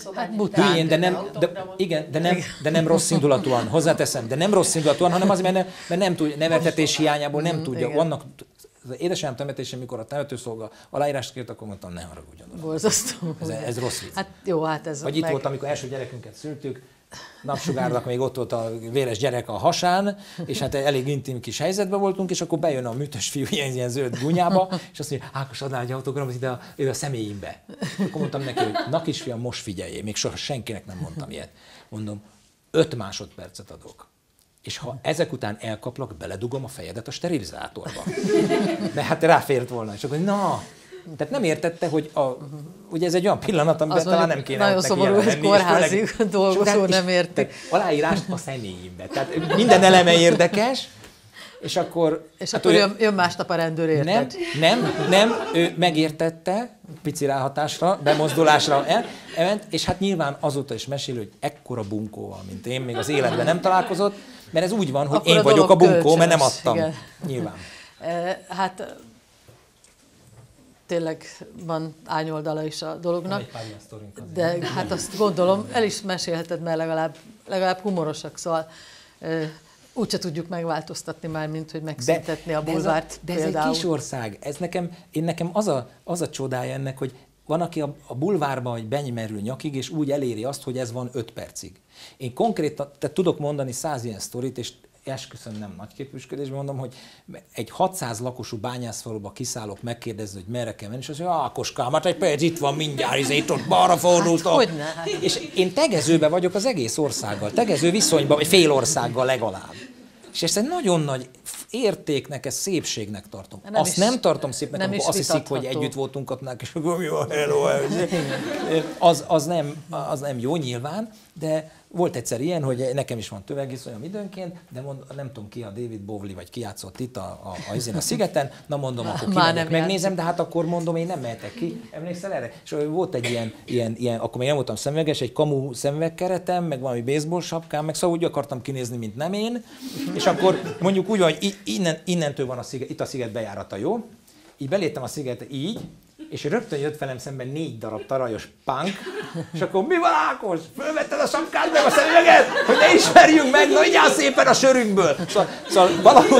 de nem rossz indulatúan, hozzáteszem, de nem rossz indulatúan, hanem azért, mert nem tudja, neveltetés hiányából nem tudja, vannak. Az édesanyám temetésén, mikor a temetőszolga aláírást kért, akkor mondtam, ne haragudjon. Borzasztó. Ez rossz vicc. Hát jó, hát ez vagy itt volt, amikor első gyerekünket szültük, Napsugárnak még ott volt a véres gyerek a hasán, és hát elég intim kis helyzetben voltunk, és akkor bejön a műtös fiú ilyen zöld gunyába, és azt mondja, Ákos, adnál egy autogramot ide a személyimbe. Akkor mondtam neki, hogy na kisfiam, most figyeljél, még soha senkinek nem mondtam ilyet. Mondom, 5 másodpercet adok. És ha ezek után elkaplak, beledugom a fejedet a sterilizátorba. De hát ráfért volna, és akkor na, tehát nem értette, hogy ugye ez egy olyan pillanat, amiben talán nem kéne nagyon szomorú, hogy kórházi dolgozó nem érti. Aláírást a személyimbe. Tehát minden eleme érdekes, és akkor... És hát akkor jön másnap a rendőr, érted? Nem, ő megértette, pici ráhatásra, bemozdulásra elment, és hát nyilván azóta is mesél, hogy ekkora bunkóval, mint én, még az életben nem találkozott, mert ez úgy van, hogy akkor én vagyok a bunkó, mert nem adtam. Igen. Nyilván. Hát tényleg van árnyoldala is a dolognak. De hát azt gondolom, el is mesélheted, mert legalább humorosak, szóval úgyse tudjuk megváltoztatni már, mint hogy megszüntetni a bulvárt. De ez egy kis ország. Nekem az a csodája ennek, hogy van, aki a bulvárban hogy benymerül nyakig, és úgy eléri azt, hogy ez van 5 percig. Én konkrétan tudok mondani 100 ilyen sztorit, és esküszöm, nem nagy képüsködésben mondom, hogy egy 600 lakosú bányászfaluba kiszállok megkérdezni, hogy merre kell menni, és azt mondja, Ákoskám, hát egy perc itt van mindjárt, itt ott balra fordultok. Hát, és én tegezőbe vagyok az egész országgal, tegező viszonyban, vagy fél országgal legalább. És ezt egy nagyon nagy értéknek, ezt szépségnek tartom. Azt nem tartom szépnek, amikor azt hiszik, hogy együtt voltunk ott, és akkor jó, hello, az nem jó nyilván, de volt egyszer ilyen, hogy nekem is van tövegiszonyom időnként, de nem tudom ki, a David Bowie vagy ki játszott itt a szigeten, na mondom, akkor kimegyek, megnézem, de hát akkor mondom, én nem mehetek ki. Emlékszel erre? És volt egy ilyen akkor még nem voltam szemüveges, egy kamu szemüvegkeretem, meg valami baseball sapkám, meg szóval úgy akartam kinézni, mint nem én, és akkor mondjuk úgy van, hogy innentől van a sziget, itt a sziget bejárata, jó? Így beléptem a szigetre így, és rögtön jött velem szemben 4 darab tarajos punk, és akkor mi van, Ákos? Fölvetted a sapkád meg a szemüveget, hogy ne ismerjünk meg, na igyál szépen a sörünkből. Szóval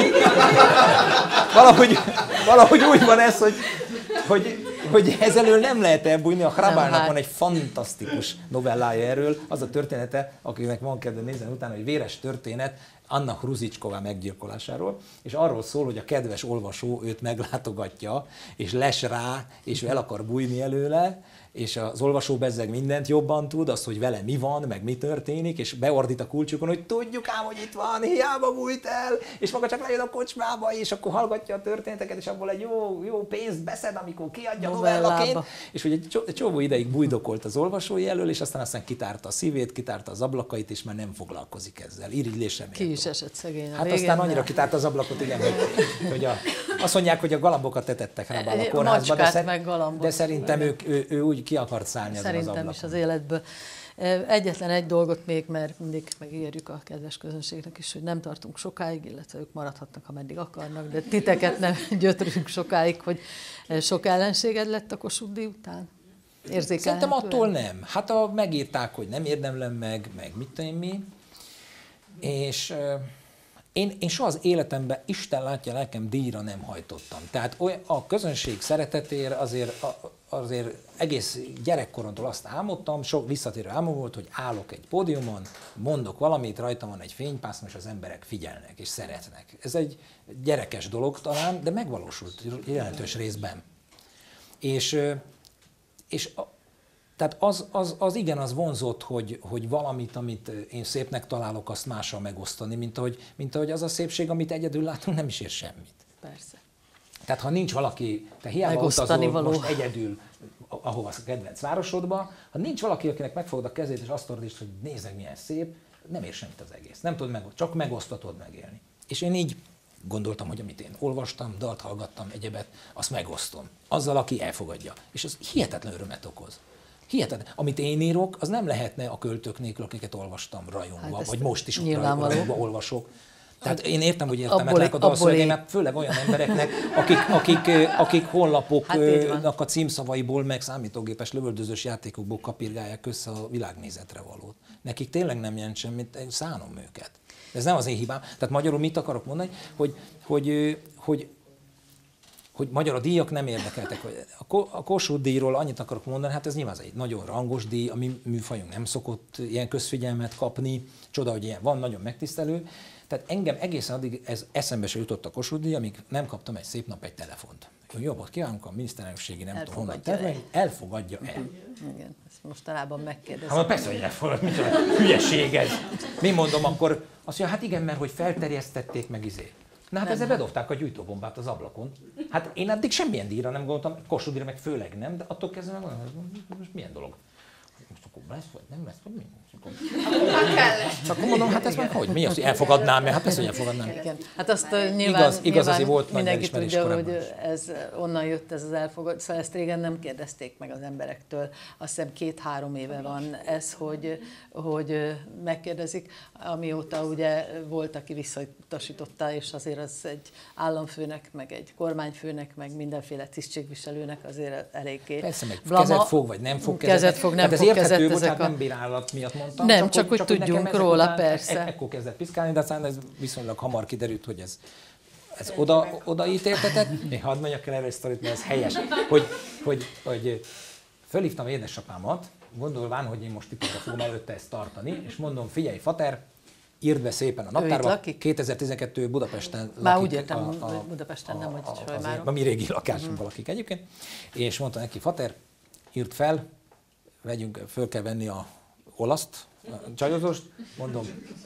valahogy úgy van ez, hogy ezelől nem lehet elbújni. A Hrabálnak van egy fantasztikus novellája erről, az a története, akinek van kedve nézni utána, hogy véres történet, Anna Hruzicskova meggyilkolásáról, és arról szól, hogy a kedves olvasó őt meglátogatja, és les rá, és el akar bújni előle, és az olvasó bezzeg mindent jobban tud, azt, hogy vele mi van, meg mi történik, és beordít a kulcsukon, hogy tudjuk ám, hogy itt van, hiába bújt el, és maga csak lejön a kocsmába, és akkor hallgatja a történeteket, és abból egy jó pénzt beszed, amikor kiadja novellaként, és hogy egy csomó ideig bújdokolt az olvasói elől, és aztán kitárta a szívét, kitárta az ablakait, és már nem foglalkozik ezzel. Irigylésre méltó. Ki is esett szegény. Hát aztán annyira kitárta az ablakot, igen, azt mondják, hogy a galambokat etettek rá a kórházba, de szerintem ő úgy úgy ki akart szállni ezen az ablakon. Szerintem is az életből. Egyetlen egy dolgot még, mert mindig megígérjük a kedves közönségnek is, hogy nem tartunk sokáig, illetve ők maradhatnak, ameddig akarnak, de titeket nem gyötrünk sokáig, hogy sok ellenséged lett a Kossuth-díj után? Szerintem attól nem. Hát megírták, hogy nem érdemlem meg mit tudom mi. És én soha az életemben, Isten látja lelkem, díjra nem hajtottam. Tehát a közönség szeretetére azért egész gyerekkoromtól azt álmodtam, sok visszatérő álmom volt, hogy állok egy pódiumon, mondok valamit, rajtam van egy fénypászm, és az emberek figyelnek és szeretnek. Ez egy gyerekes dolog talán, de megvalósult jelentős részben. Tehát az vonzott, hogy valamit, amit én szépnek találok, azt mással megosztani, mint ahogy az a szépség, amit egyedül látunk, nem is ér semmit. Persze. Tehát ha nincs valaki, te hiába utazol most egyedül, ahova a kedvenc városodba, ha nincs valaki, akinek megfogod a kezét, és azt tudod, hogy nézd meg, milyen szép, nem ér semmit az egész. Nem tudod csak megosztatod megélni. És én így gondoltam, hogy amit én olvastam, dalt hallgattam, egyebet, azt megosztom. Azzal, aki elfogadja. És az hihetetlen örömet okoz. Hihetetlen. Amit én írok, az nem lehetne a költők nélkül, akiket olvastam rajongva, hát vagy most is rajongva olvasok. Tehát én értem, hogy értelmetlenek a dalszövegeimet, főleg olyan embereknek, akik honlapoknak a címszavaiból, meg számítógépes lövöldözős játékokból kapirgálják össze a világnézetre valót. Nekik tényleg nem jelent semmit, szánom őket. De ez nem az én hibám. Tehát magyarul mit akarok mondani, hogy magyar a díjak nem érdekeltek. A Kossuth-díjról annyit akarok mondani, hát ez nyilván egy nagyon rangos díj, a mi műfajunk nem szokott ilyen közfigyelmet kapni, csoda, hogy ilyen van, nagyon megtisztelő. Tehát engem egészen addig ez eszembe se jutott a Kossuth-díj, amíg nem kaptam egy szép nap egy telefont. Jobbot kívánunk, a miniszterelnökségi nem tudom honnan tervezni, elfogadja el. Igen, ezt mostanában megkérdezem. Hát persze, hogy elfogad, micsoda hülyeség ez. Mi mondom akkor? Azt mondja, hát igen, mert hogy felterjesztették meg Na hát ezzel bedobták a gyújtóbombát az ablakon. Hát én addig semmilyen díjra nem gondoltam, Kossuth-díjra meg főleg nem, de attól kezdve meg most milyen dolog? Most akkor lesz, vagy nem lesz, vagy mi? Csak akkor mondom, hát ez meg hogy? Mi az, hogy elfogadnám? Hát persze, hogy elfogadnám. Igen. Hát azt nyilván volt mindenki tudja, hogy ez onnan jött ez az elfogadás. Szóval ezt régen nem kérdezték meg az emberektől. Azt hiszem 2-3 éve van ez, hogy megkérdezik, amióta ugye volt, aki visszautasította, és azért az egy államfőnek, meg egy kormányfőnek, meg mindenféle tisztségviselőnek azért eléggé. Persze, meg kezet fog, vagy nem fog kezet fog, nem fog kezet, bocsánat, nem bírálat miatt mondtam. Nem, csak hogy tudjunk róla, persze. Ekkor kezdett piszkálni, de aztán ez viszonylag hamar kiderült, hogy ez odaítéltetett. Még hadd mondjak el erre egy sztorit, mert ez helyes. Hogy fölhívtam édesapámat, gondolván, hogy én most itt fogom előtte ezt tartani, és mondom, figyelj, fater, írd be szépen a naptárba. 2012 Budapesten lakik. Már úgy értem, hogy Budapesten nem, hogy Solymáron. A mi régi lakásunkban lakik egyébként. És mondta neki, fater, írd fel, föl kell venni a olaszt, a csajozost, mondom,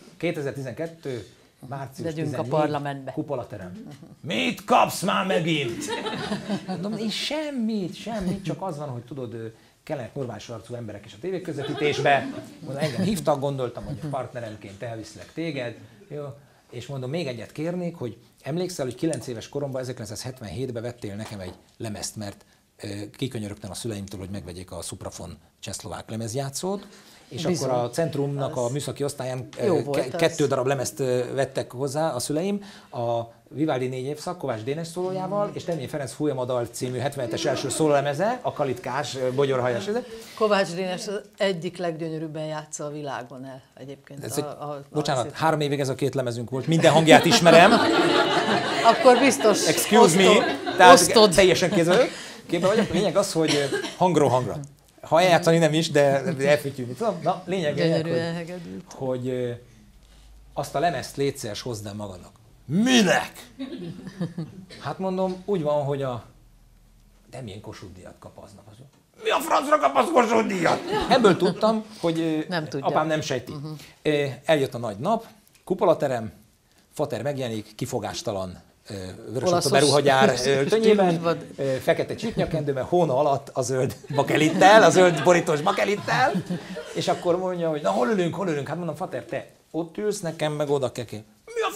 2012. március 14. Kupolaterem. Mit kapsz már megint? Mondom, én semmit, csak az van, hogy tudod, kellenek normális arcú emberek is a tévéközvetítésbe. Mondom, engem hívtak, gondoltam, hogy a partneremként elviszlek téged. Jó. És mondom, még egyet kérnék, hogy emlékszel, hogy 9 éves koromban, 1977-ben vettél nekem egy lemezt, mert kikönyörögtem a szüleimtől, hogy megvegyék a Suprafon csehszlovák lemezjátszót, és bizony. Akkor a Centrumnak a műszaki osztályán 2 darab lemezt vettek hozzá a szüleim, a Vivaldi 4 évszak Kovács Dénes szólójával, és Termény Ferenc Fújamadal című 77-es első szólólemeze, a kalitkás, bogyorhajas. Kovács Dénes az egyik leggyönyörűbben játsza a világon el egyébként. Bocsánat, 3 évig ez a 2 lemezünk volt, minden hangját ismerem. Akkor biztos excuse me, tehát teljesen kézbe vagyok. A lényeg az, hogy hangról hangra. Ha eljátszani nem is, de elfütyülni tudom. Na, lényeg, hogy azt a lemezt légy szíves, hozd el magadnak. Minek? Hát mondom, úgy van, hogy de milyen Kossuth-díjat kap aznap. Mi a francra kapasz Kossuth-díjat? Ebből tudtam, hogy apám nem sejti. Eljött a nagy nap, kupolaterem, fater megjelenik, kifogástalan, vörös beruhagyár öltönyében, fekete csípnyakendőben, hóna alatt a zöld bakelittel, a zöld borítós bakelittel, és akkor mondja, hogy na hol ülünk? Hát mondom, fater, te ott ülsz, nekem meg oda kell. Mi a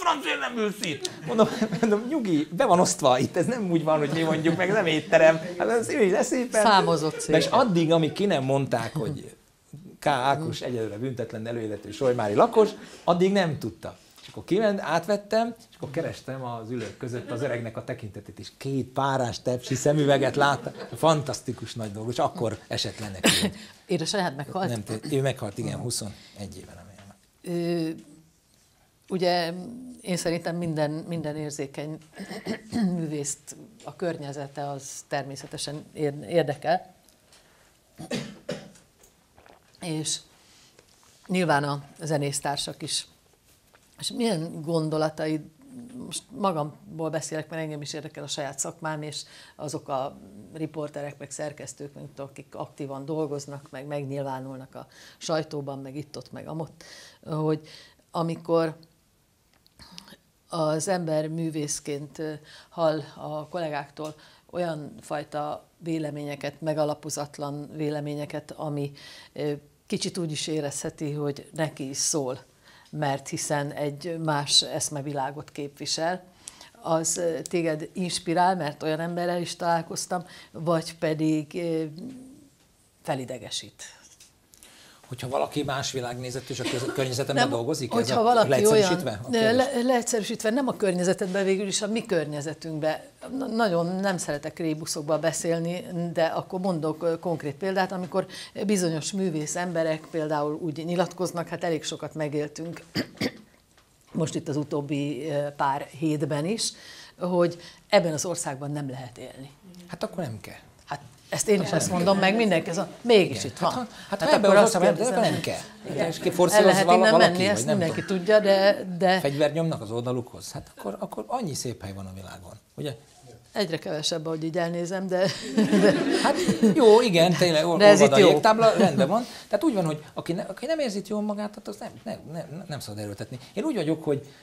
francia nem ülsz itt? Mondom, nyugi, be van osztva itt, ez nem úgy van, hogy mi mondjuk, meg nem étterem. Hát ez ülj le szépen. Számozott szépen. És addig, amíg ki nem mondták, hogy K. Ákos egyelőre büntetlen előéletű solymári lakos, addig nem tudta. És akkor kiment, átvettem, és akkor kerestem az ülők között az öregnek a tekintetét is. 2 párás tepsi szemüveget láttam. Fantasztikus nagy dolog, és akkor esett le neki. Édesanyád meghalt? Nem, ő meghalt, igen, 21 éve remélem. Ugye én szerintem minden érzékeny művészt a környezete az természetesen érdekel. És nyilván a zenésztársak is. És milyen gondolataid, most magamból beszélek, mert engem is érdekel a saját szakmám, és azok a riporterek, meg szerkesztők, akik aktívan dolgoznak, meg megnyilvánulnak a sajtóban, meg itt-ott, meg amott, hogy amikor az ember művészként hall a kollégáktól olyan fajta véleményeket, megalapozatlan véleményeket, ami kicsit úgy is érezheti, hogy neki is szól, mert hiszen egy más eszmevilágot képvisel, az téged inspirál, mert olyan emberrel is találkoztam, vagy pedig felidegesít. Hogyha valaki más világnézetű és a környezetemben dolgozik? Hogyha valaki leegyszerűsítve? Leegyszerűsítve nem a környezetedben, végül is a mi környezetünkben. Nagyon nem szeretek rébuszokba beszélni, de akkor mondok konkrét példát, amikor bizonyos művész emberek például úgy nyilatkoznak, hát elég sokat megéltünk, most itt az utóbbi pár hétben is, hogy ebben az országban nem lehet élni. Hát akkor nem kell. Hát ezt én is ezt mondom, meg mindenki, mégis itt van. Hát ha ebben az országban nem kell. El lehet innen menni, ezt mindenki tudja, de... Fegyvert nyomnak az oldalukhoz? Hát akkor annyi szép hely van a világon, ugye? Egyre kevesebb, ahogy így elnézem, de... Hát jó, igen, tényleg olvad a jégtábla, rendben van. Tehát úgy van, hogy aki nem érzi jól magát, hát az nem szabad erőltetni. Én úgy vagyok,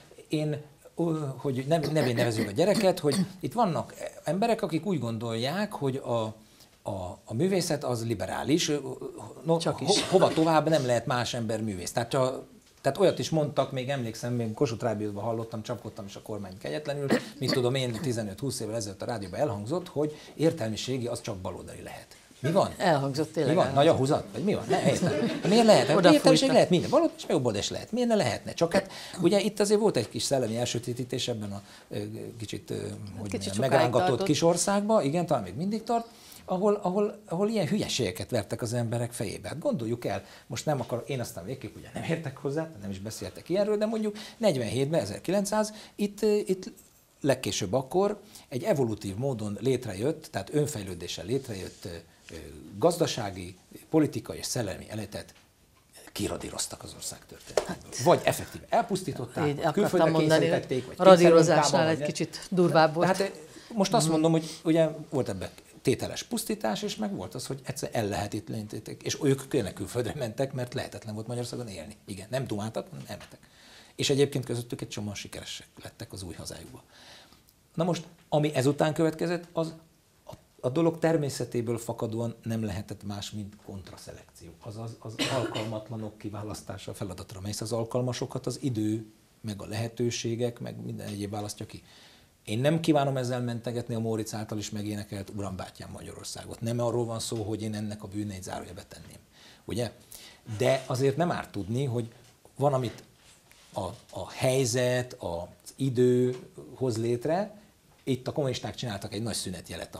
hogy nevén nevezzük a gyereket, hogy itt vannak emberek, akik úgy gondolják, hogy a művészet az liberális, hova tovább nem lehet más ember művész. Tehát olyat is mondtak, még emlékszem, még Kossuth Rádióban hallottam, csapkodtam is a kormány kegyetlenül, mint tudom én 15-20 évvel ezelőtt a rádióban elhangzott, hogy értelmiségi az csak baloldali lehet. Mi van? Elhangzott tényleg. Mi van? Nagy a húzat? Vagy mi van? Miért lehet? Értelmiség lehet minden. Valóban is jobb is lehet. Miért ne lehetne? Csak hát ugye itt azért volt egy kis szellemi elsötétítés ebben a kicsit megrángatott kis országban, igen, talán még mindig tart, ahol ilyen hülyeségeket vertek az emberek fejébe. Hát gondoljuk el, most nem akar, én aztán végképp ugye nem értek hozzá, nem is beszéltek ilyenről, de mondjuk 47-ben, 1900, itt legkésőbb akkor egy evolutív módon létrejött, tehát önfejlődéssel létrejött gazdasági, politikai és szellemi eletet kiradíroztak az ország történetéből. Vagy effektív elpusztították, vagy külföldre kényszerítették, vagy radírozásnál egy kicsit durvább volt. Hát most azt mondom, hogy ugye volt ebben tételes pusztítás, és meg volt az, hogy egyszer ellehetetlenítették, és ők tényleg külföldre mentek, mert lehetetlen volt Magyarországon élni. Igen, nem dumáltak, hanem elmentek. És egyébként közöttük egy csomóan sikeresek lettek az új hazájukba. Na most, ami ezután következett, az a dolog természetéből fakadóan nem lehetett más, mint kontraszelekció. Azaz az alkalmatlanok kiválasztása a feladatra, mely az alkalmasokat az idő, meg a lehetőségek, meg minden egyéb választja ki. Én nem kívánom ezzel mentegetni a Móricz által is megénekelt Uram bátyám Magyarországot. Nem arról van szó, hogy én ennek a bűneit zárójelbe tenném. Ugye? De azért nem árt tudni, hogy van, amit a helyzet, az idő hoz létre. Itt a kommunisták csináltak egy nagy szünetjelet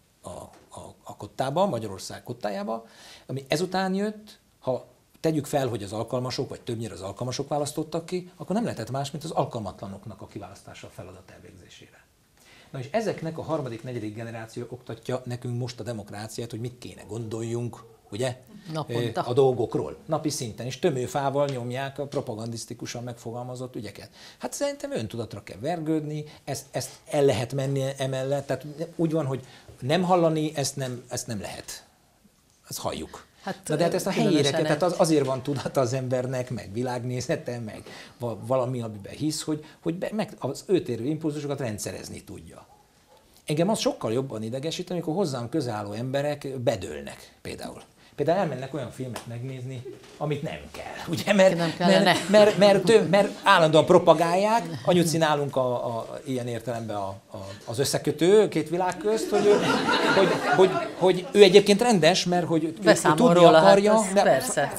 a kottában, Magyarország kottájába, ami ezután jött, ha tegyük fel, hogy az alkalmasok, vagy többnyire az alkalmasok választottak ki, akkor nem lehetett más, mint az alkalmatlanoknak a kiválasztása a feladat elvégzésére. Na és ezeknek a harmadik, negyedik generáció oktatja nekünk most a demokráciát, hogy mit kéne gondoljunk, ugye? Naponta. A dolgokról. Napi szinten is tömőfával nyomják a propagandisztikusan megfogalmazott ügyeket. Hát szerintem öntudatra kell vergődni, ezt el lehet menni emellett, tehát úgy van, hogy nem hallani, ezt nem lehet. Ezt halljuk. Na de hát ezt a helyére, tehát azért van tudata az embernek, meg világnézete, meg valami, amiben hisz, hogy az őt érő impulzusokat rendszerezni tudja. Engem az sokkal jobban idegesít, amikor hozzám közel álló emberek bedőlnek például. például elmennek olyan filmet megnézni, amit nem kell. Ugye? Mert állandóan propagálják, anyuci nálunk ilyen értelemben az összekötő két világ közt, hogy ő egyébként rendes, mert hogy ő tudni akarja. Persze.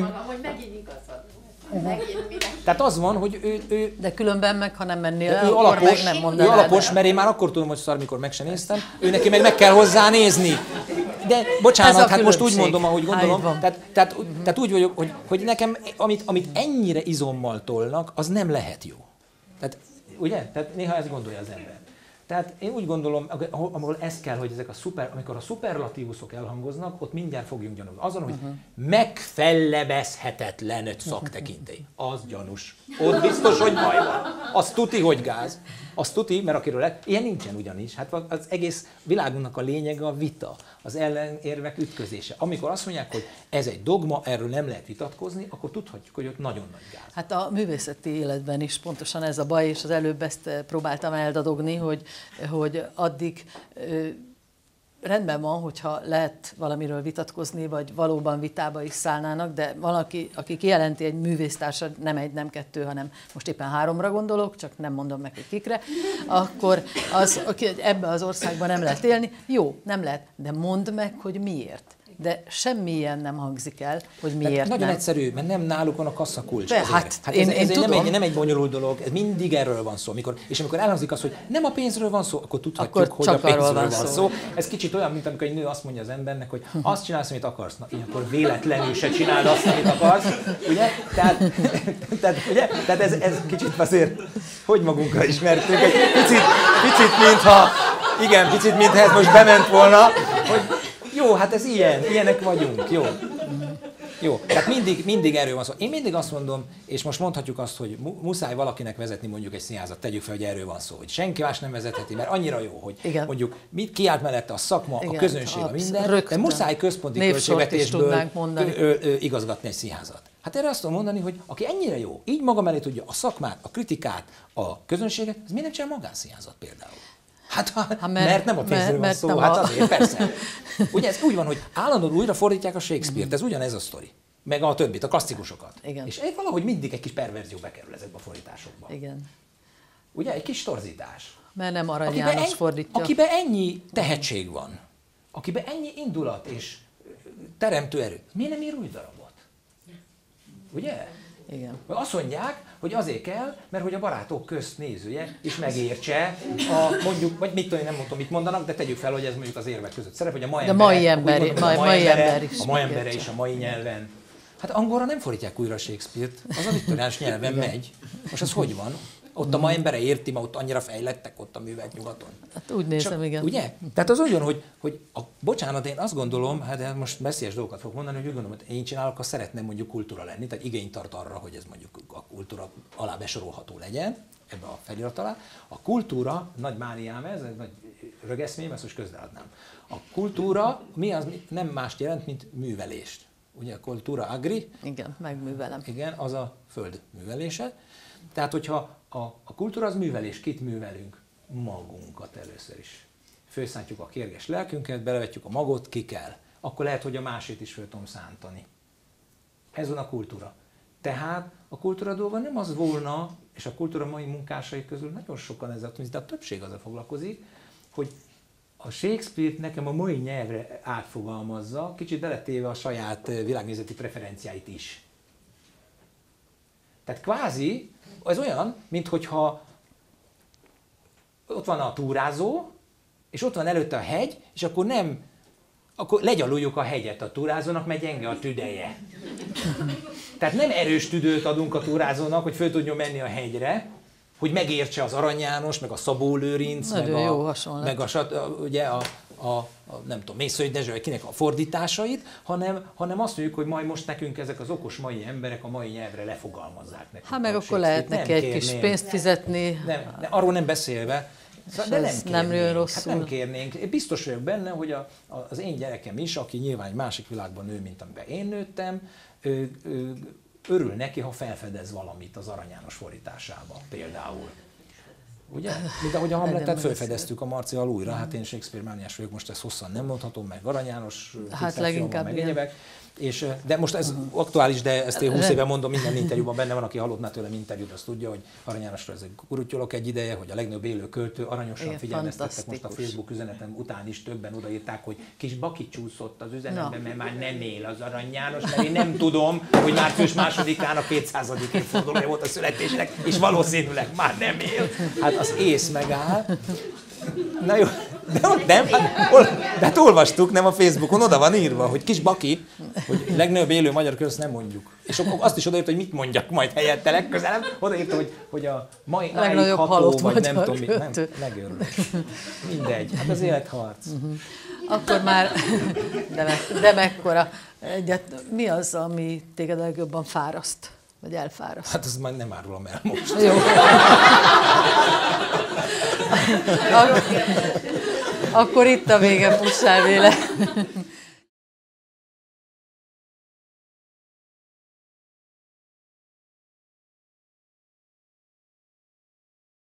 Tehát az van, hogy ő... De különben meg, ha nem mennél el, akkor meg nem mondanád. Ő alapos, mert én már akkor tudom, hogy szar, mikor meg sem néztem, ő neki meg kell hozzá nézni. De bocsánat, hát most úgy mondom, ahogy gondolom. Tehát úgy vagyok, hogy nekem, amit ennyire izommal tolnak, az nem lehet jó. Tehát, ugye? Tehát néha ezt gondolja az ember. Tehát én úgy gondolom, ahol ez kell, hogy amikor a szuperlatívuszok elhangoznak, ott mindjárt fogjunk gyanúzni. Azon, hogy megfellebezhetetlen szaktekintély. Az gyanús. Ott biztos, hogy baj van. Az tuti, hogy gáz. Az tuti, mert akiről ilyen nincsen ugyanis. Hát az egész világunknak a lényege a vita, az ellenérvek ütközése. Amikor azt mondják, hogy ez egy dogma, erről nem lehet vitatkozni, akkor tudhatjuk, hogy ott nagyon nagy gáz. Hát a művészeti életben is pontosan ez a baj, és az előbb ezt próbáltam eldadogni, hogy addig rendben van, hogyha lehet valamiről vitatkozni, vagy valóban vitába is szállnának, de valaki, aki kijelenti egy művésztársa, nem egy, nem kettő, hanem most éppen 3-ra gondolok, csak nem mondom meg, hogy kikre, akkor az, aki ebben az országban nem lehet élni, jó, nem lehet, de mondd meg, hogy miért. De semmilyen nem hangzik el, hogy miért nagyon nem. egyszerű, mert nem náluk van a kasszakulcs. Hát ez nem egy bonyolult dolog, ez mindig erről van szó. Amikor elhangzik az, hogy nem a pénzről van szó, akkor tudhatjuk, hogy a pénzről van szó. Ez kicsit olyan, mint amikor egy nő azt mondja az embernek, hogy azt csinálsz, amit akarsz. Na, ilyenkor véletlenül se csináld azt, amit akarsz. Ugye? Tehát ez kicsit azért, hogy magunkra ismertünk. Egy picit, mintha ez most bement volna, hogy jó, hát ez ilyenek vagyunk, jó. Tehát mindig erről van szó. Én mindig azt mondom, és most mondhatjuk azt, hogy muszáj valakinek vezetni mondjuk egy színházat, tegyük fel, hogy erről van szó, hogy senki más nem vezetheti, mert annyira jó, hogy igen. Mondjuk kiállt mellette a szakma, igen, a közönség, a minden, de muszáj központi költségvetésből igazgatni egy színházat. Hát erre azt tudom mondani, hogy aki ennyire jó, így maga mellé tudja a szakmát, a kritikát, a közönséget, ez miért nem csinál magánszínházat például? Mert nem a pénzről van szó, azért, persze. Ugye ez úgy van, hogy állandóan újra fordítják a Shakespeare-t, ez ugyanez a sztori. Meg a többit, a klasszikusokat. Igen. És valahogy mindig egy kis perverzió bekerül ezekbe a fordításokba. Igen. Ugye, egy kis torzítás. Mert nem Arany János fordítja. Akiben ennyi tehetség van, akiben ennyi indulat és teremtő erő, miért nem ír új darabot? Ugye? Igen. Azt mondják, hogy azért kell, mert hogy a barátok közt nézője és megértse mondjuk, vagy mit tudom, nem mondom, mit mondanak, de tegyük fel, hogy ez mondjuk az érvek között szerep, hogy a mai embere is a mai nyelven. Hát angolra nem fordítják újra Shakespeare-t, az a viktoriánus nyelven megy. Most az hogy van? Ott a ma embere érti, ma ott annyira fejlettek ott a művek nyugaton. Hát úgy nézem, igen. Ugye? Tehát az olyan, hogy bocsánat, én azt gondolom, hát most messzes dolgokat fogok mondani, hogy úgy gondolom, hogy én csinálok, azt szeretném mondjuk kultúra lenni, tehát igényt tart arra, hogy ez mondjuk a kultúra alá besorolható legyen, ebbe a felirat alá. A kultúra, nagy mániám ez nagy rögeszmém, ezt most közreadnám. A kultúra nem mást jelent, mint művelést. Ugye a kultúra agri. Igen, megművelem. Igen, az a föld művelése. Tehát, hogyha a kultúra az művelés, kit művelünk? Magunkat először is. Főszántjuk a kérges lelkünket, belevetjük a magot, ki kell. Akkor lehet, hogy a másét is föl tudom szántani. Ez van a kultúra. Tehát a kultúra dolga nem az volna, és a kultúra mai munkásai közül nagyon sokan ezzel, de a többség azzal foglalkozik, hogy a Shakespeare nekem a mai nyelvre átfogalmazza, kicsit beletéve a saját világnézeti preferenciáit is. Tehát kvázi ez olyan, minthogyha ott van a túrázó, és ott van előtte a hegy, és akkor legyaluljuk a hegyet a túrázónak, mert gyenge a tüdeje. Tehát nem erős tüdőt adunk a túrázónak, hogy föl tudjon menni a hegyre, hogy megértse az Arany János, meg a Szabó Lőrinc, meg a nem tudom, Mészői Dezső, vagy kinek a fordításait, hanem azt mondjuk, hogy majd most nekünk ezek az okos mai emberek a mai nyelvre lefogalmazzák nekünk. Hát meg akkor lehet neki egy kis pénzt fizetni. Arról nem beszélve, de nem jön rosszul. Hát nem kérnénk. Én biztos vagyok benne, hogy az én gyerekem is, aki nyilván egy másik világban nő, mint amiben én nőttem, örül neki, ha felfedez valamit az Arany János fordításában például. Ugye? Mint ahogy a Hamletet felfedeztük a Marcival újra, hát én Shakespeare mániás vagyok, most ezt hosszan nem mondhatom, meg Arany János, hát leginkább meg egyebek. De most ez aktuális, de ezt én 20 éve mondom, minden interjúban benne van, aki hallott már tőlem interjút, azt tudja, hogy Arany Jánosról ez egy kurutyolok egy ideje, hogy a legnagyobb élő költő, aranyosan figyelmeztettek most a Facebook üzenetem után is, többen odaírták, hogy kis Baki csúszott az üzenetben, mert már nem él az Arany János, mert én nem tudom, hogy március 2-án a 200. évfordulója volt a születésnek, és valószínűleg már nem él. Hát az ész megáll. Na jó, de hát olvastuk, nem a Facebookon, oda van írva, hogy kis Baki, hogy legnagyobb élő magyar költő, nem mondjuk. És akkor azt is odaírta, hogy mit mondjak majd helyette legközelebb, odaírta, hogy a mai ható, vagy nem tudom mit, nem, megőrülök. Mindegy, hát az életharc. Akkor már, de mekkora. Mi az, ami téged legjobban fáraszt, vagy elfáraszt? Hát ezt már nem árulom el most. Jó. Akkor itt a vége, Pussál Béla.